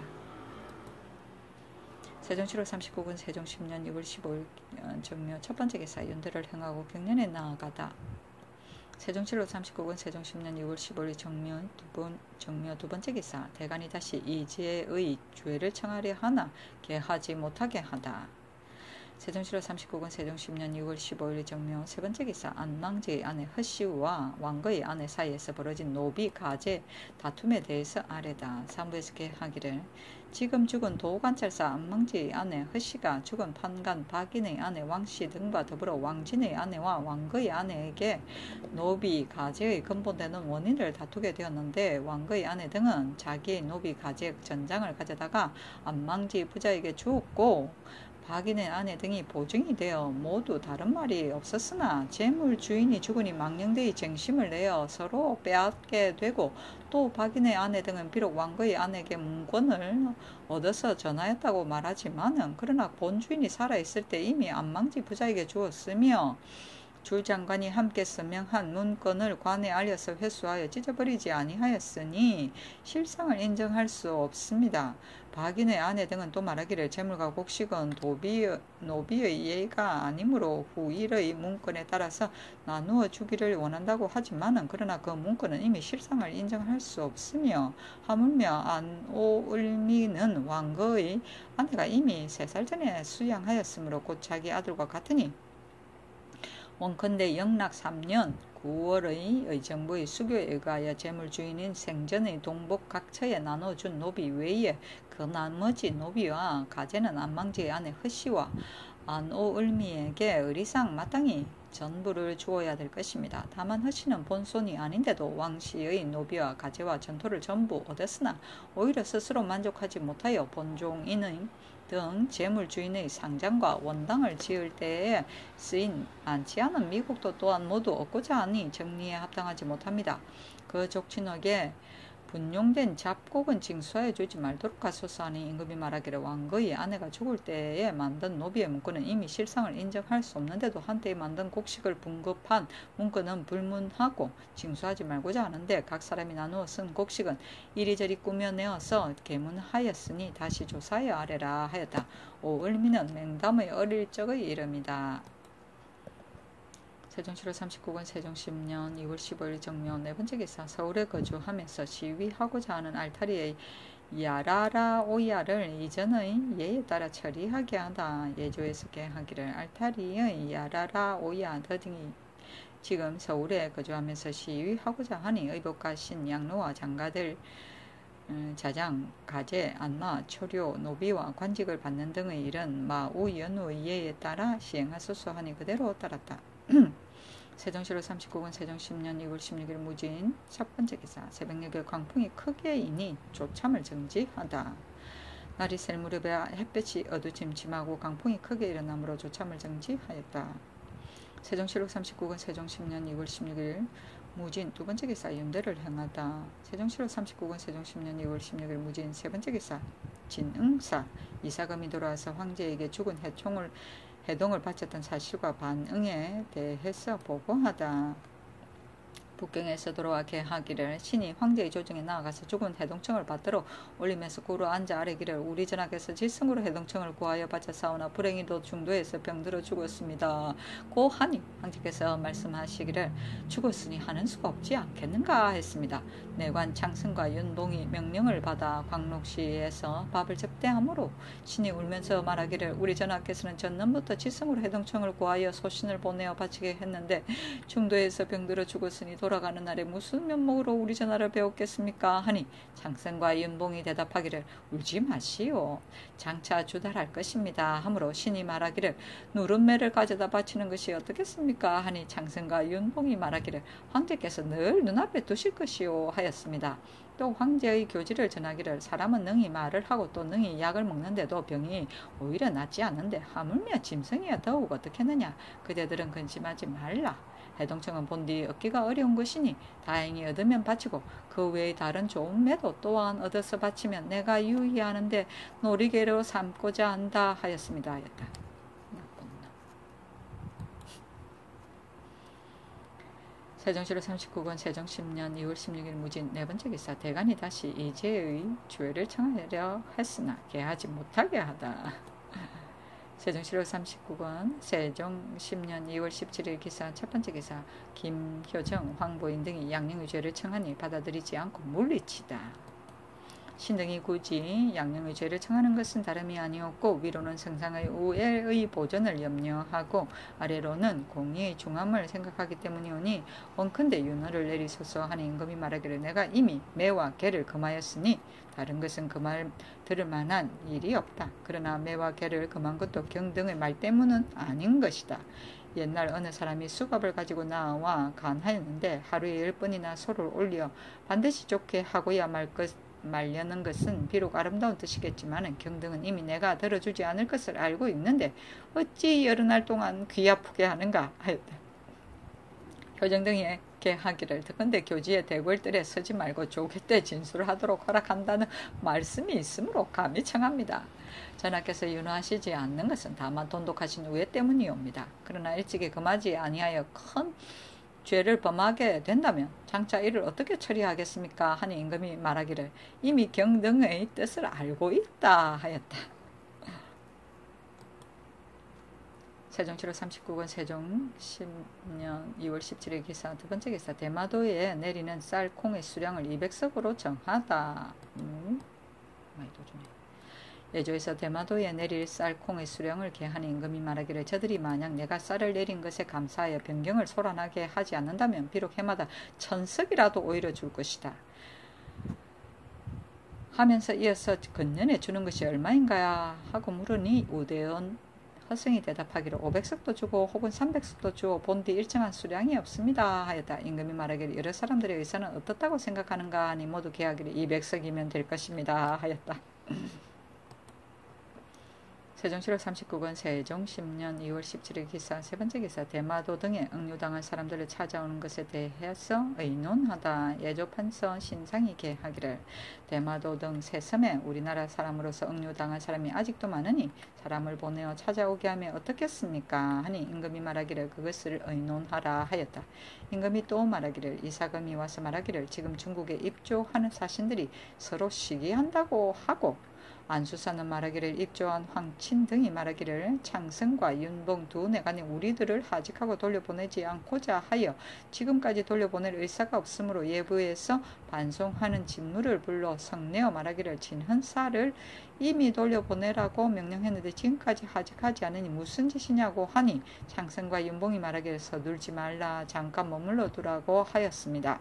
세종 7월 39군 세종 10년 6월 15일 정묘 첫 번째 기사 연대를 행하고 경년에 나아가다. 세종 7월 39군 세종 10년 6월 15일 정묘 두 번째 기사 대간이 다시 이지의 죄를 청하려 하나 계하지 못하게 하다. 세종 7월 39군 세종 10년 6월 15일 정묘 세 번째 기사 안망제의 아내 허씨와 왕거의 아내 사이에서 벌어진 노비 가제 다툼에 대해서 아래다. 사무에서 계하기를 지금 죽은 도관찰사 안망제의 아내 허씨가 죽은 판관 박인의 아내 왕씨 등과 더불어 왕진의 아내와 왕거의 아내에게 노비 가제의 근본되는 원인을 다투게 되었는데 왕거의 아내 등은 자기의 노비 가제 전장을 가져다가 안망제 부자에게 주었고 박인의 아내 등이 보증이 되어 모두 다른 말이 없었으나 재물 주인이 죽으니 망령되이 쟁심을 내어 서로 빼앗게 되고 또 박인의 아내 등은 비록 왕거의 아내에게 문권을 얻어서 전하였다고 말하지만은 그러나 본 주인이 살아있을 때 이미 안망지 부자에게 주었으며 주장관이 함께 서명한 문건을 관에 알려서 회수하여 찢어버리지 아니하였으니 실상을 인정할 수 없습니다. 박인의 아내 등은 또 말하기를 재물과 곡식은 노비의 예가 아니므로 후일의 문건에 따라서 나누어 주기를 원한다고 하지만은 그러나 그 문건은 이미 실상을 인정할 수 없으며 하물며 안오을미는 왕거의 아내가 이미 3살 전에 수양하였으므로 곧 자기 아들과 같으니 원컨대 영락 3년 9월의 의정부의 수교에 의하여 재물주인인 생전의 동복 각처에 나눠준 노비 외에 그 나머지 노비와 가제는 안망제의 아내 허씨와 안오을미에게 의리상 마땅히 전부를 주어야 될 것입니다. 다만 허씨는 본손이 아닌데도 왕씨의 노비와 가제와 전토를 전부 얻었으나 오히려 스스로 만족하지 못하여 본종인의 등 재물주인의 상장과 원당을 지을 때에 쓰인 많지 않은 미국도 또한 모두 얻고자 하니 정리에 합당하지 못합니다. 그 족친에게 분용된 잡곡은 징수하여 주지 말도록 하소서 하니 임금이 말하기를 왕거의 아내가 죽을 때에 만든 노비의 문건은 이미 실상을 인정할 수 없는데도 한때에 만든 곡식을 분급한 문건은 불문하고 징수하지 말고자 하는데 각 사람이 나누어 쓴 곡식은 이리저리 꾸며내어서 계문하였으니 다시 조사하여 아래라 하였다. 오을미는 맹담의 어릴 적의 이름이다. 세종 7월 39군 세종 10년 2월 15일 정묘 네 번째 기사 서울에 거주하면서 시위하고자 하는 알타리의 야라라 오야를 이전의 예에 따라 처리하게 하다. 예조에서 계하기를 알타리의 야라라 오야 더등이 지금 서울에 거주하면서 시위하고자 하니 의복과 신 양로와 장가들 자장, 가제, 안마, 초료, 노비와 관직을 받는 등의 일은 마우 연우의 예에 따라 시행하소서 하니 그대로 따랐다. 세종 7월 39군 세종 10년 2월 16일 무진 첫 번째 기사 새벽녘에 광풍이 크게 이니 조참을 정지하다. 날이 셀 무렵에 햇볕이 어두침침하고 강풍이 크게 일어나므로 조참을 정지하였다. 세종 7월 39군 세종 10년 2월 16일 무진 두 번째 기사 연대를 행하다. 세종 7월 39군 세종 10년 2월 16일 무진 세 번째 기사 진응사 이사금이 돌아와서 황제에게 죽은 해동을 바쳤던 사실과 반응에 대해서 보고하다. 북경에서 돌아와 계하기를 신이 황제의 조정에 나아가서 죽은 해동청을 받들어 올리면서 고로 앉아 아뢰기를 우리 전하께서 질승으로 해동청을 구하여 바쳤사오나 불행히도 중도에서 병들어 죽었습니다. 고 하니 황제께서 말씀하시기를 죽었으니 하는 수가 없지 않겠는가 했습니다. 내관 창승과 윤봉이 명령을 받아 광록시에서 밥을 접대하므로 신이 울면서 말하기를 우리 전하께서는 전년부터 질승으로 해동청을 구하여 소신을 보내어 바치게 했는데 중도에서 병들어 죽었으니 돌아가는 날에 무슨 면목으로 우리 전하를 배웠겠습니까? 하니 창승과 윤봉이 대답하기를 울지 마시오. 장차 주달할 것입니다. 하므로 신이 말하기를 누른매를 가져다 바치는 것이 어떻겠습니까? 하니 창승과 윤봉이 말하기를 황제께서 늘 눈앞에 두실 것이오 하였습니다. 또 황제의 교지를 전하기를 사람은 능히 말을 하고 또 능히 약을 먹는데도 병이 오히려 낫지 않는데 하물며 짐승이야 더욱 어떻겠느냐. 그대들은 근심하지 말라. 해동청은 본디 얻기가 어려운 것이니 다행히 얻으면 바치고 그 외의 다른 좋은 매도 또한 얻어서 바치면 내가 유의하는데 놀이개로 삼고자 한다 하였습니다. 세종시로 39권 세종 10년 2월 16일 무진 네 번째 기사 대간이 다시 이재의 주회를 청하려 했으나 개하지 못하게 하다. 세종시로 39권 세종 10년 2월 17일 기사 첫 번째 기사 김효정, 황보인 등이 양령의 죄를 청하니 받아들이지 않고 물리치다. 신등이 굳이 양령의 죄를 청하는 것은 다름이 아니었고 위로는 성상의 우애의 보존을 염려하고 아래로는 공의의 중함을 생각하기 때문이오니 원컨대 윤허를 내리소서 하는 임금이 말하기를 내가 이미 매와 개를 금하였으니 다른 것은 그 말 들을 만한 일이 없다. 그러나 매와 개를 금한 것도 경등의 말 때문은 아닌 것이다. 옛날 어느 사람이 수갑을 가지고 나와 간하였는데 하루에 10번이나 소를 올려 반드시 좋게 하고야 말려는 것은 비록 아름다운 뜻이겠지만 경등은 이미 내가 들어주지 않을 것을 알고 있는데 어찌 여러 날 동안 귀 아프게 하는가 하였다. 효정 등에게 하기를 듣건대 교지에 대궐들에 서지 말고 조계 때 진술을 하도록 허락한다는 말씀이 있으므로 감히 청합니다. 전하께서 윤호하시지 않는 것은 다만 돈독하신 우애 때문이옵니다. 그러나 일찍이 금하지 아니하여 큰 죄를 범하게 된다면 장차 이를 어떻게 처리하겠습니까? 하니 임금이 말하기를 이미 경등의 뜻을 알고 있다 하였다. 세종시로 39권 세종 10년 2월 17일 기사 두 번째 기사 대마도에 내리는 쌀 콩의 수량을 200석으로 정하다. 많이 도주네. 예조에서 대마도에 내릴 쌀 콩의 수령을 계하니 임금이 말하기를 저들이 만약 내가 쌀을 내린 것에 감사하여 변경을 소란하게 하지 않는다면 비록 해마다 1000석이라도 오히려 줄 것이다. 하면서 이어서 근년에 주는 것이 얼마인가 하고 물으니 우대원 허승이 대답하기를 500석도 주고 혹은 300석도 주어 본디 일정한 수량이 없습니다 하였다. 임금이 말하기를 여러 사람들의 의사는 어떻다고 생각하는가 하니 모두 계하기를 200석이면 될 것입니다 하였다. 세종시로 39권 세종 10년 2월 17일 기사 세 번째 기사 대마도 등에 억류당한 사람들을 찾아오는 것에 대해서 의논하다. 예조판서 신상이 계하기를 대마도 등 세 섬에 우리나라 사람으로서 억류당한 사람이 아직도 많으니 사람을 보내어 찾아오게 하면 어떻겠습니까? 하니 임금이 말하기를 그것을 의논하라 하였다. 임금이 또 말하기를 이사금이 와서 말하기를 지금 중국에 입조하는 사신들이 서로 시기한다고 하고 안수사는 말하기를 입조한 황친 등이 말하기를 창승과 윤봉 두 내간이 우리들을 하직하고 돌려보내지 않고자 하여 지금까지 돌려보낼 의사가 없으므로 예부에서 반송하는 진무를 불러 성내어 말하기를 진헌사를 이미 돌려보내라고 명령했는데 지금까지 하직하지 않으니 무슨 짓이냐고 하니 창승과 윤봉이 말하기를 서둘지 말라 잠깐 머물러 두라고 하였습니다.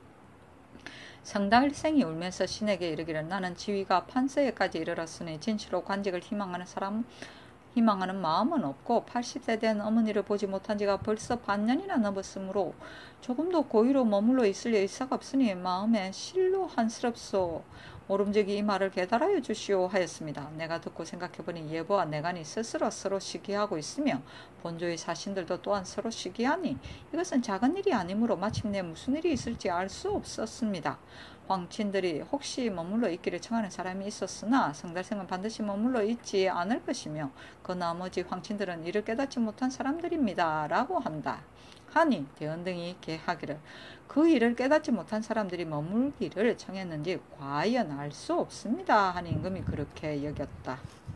성달생이 울면서 신에게 이르기를 나는 지위가 판서에까지 이르렀으니 진실로 관직을 희망하는 마음은 없고 80세 된 어머니를 보지 못한 지가 벌써 반년이나 넘었으므로 조금도 고위로 머물러 있을 의사가 없으니 마음에 실로 한스럽소. 오름저기 이 말을 깨달아여 주시오 하였습니다. 내가 듣고 생각해보니 예보와 내간이 스스로 서로 시기하고 있으며 본조의 사신들도 또한 서로 시기하니 이것은 작은 일이 아니므로 마침내 무슨 일이 있을지 알 수 없었습니다. 황친들이 혹시 머물러 있기를 청하는 사람이 있었으나 성달생은 반드시 머물러 있지 않을 것이며 그 나머지 황친들은 이를 깨닫지 못한 사람들입니다. 라고 한다. 하니 대원 등이 계하기를 그 일을 깨닫지 못한 사람들이 머물기를 청했는지 과연 알 수 없습니다. 하니 임금이 그렇게 여겼다.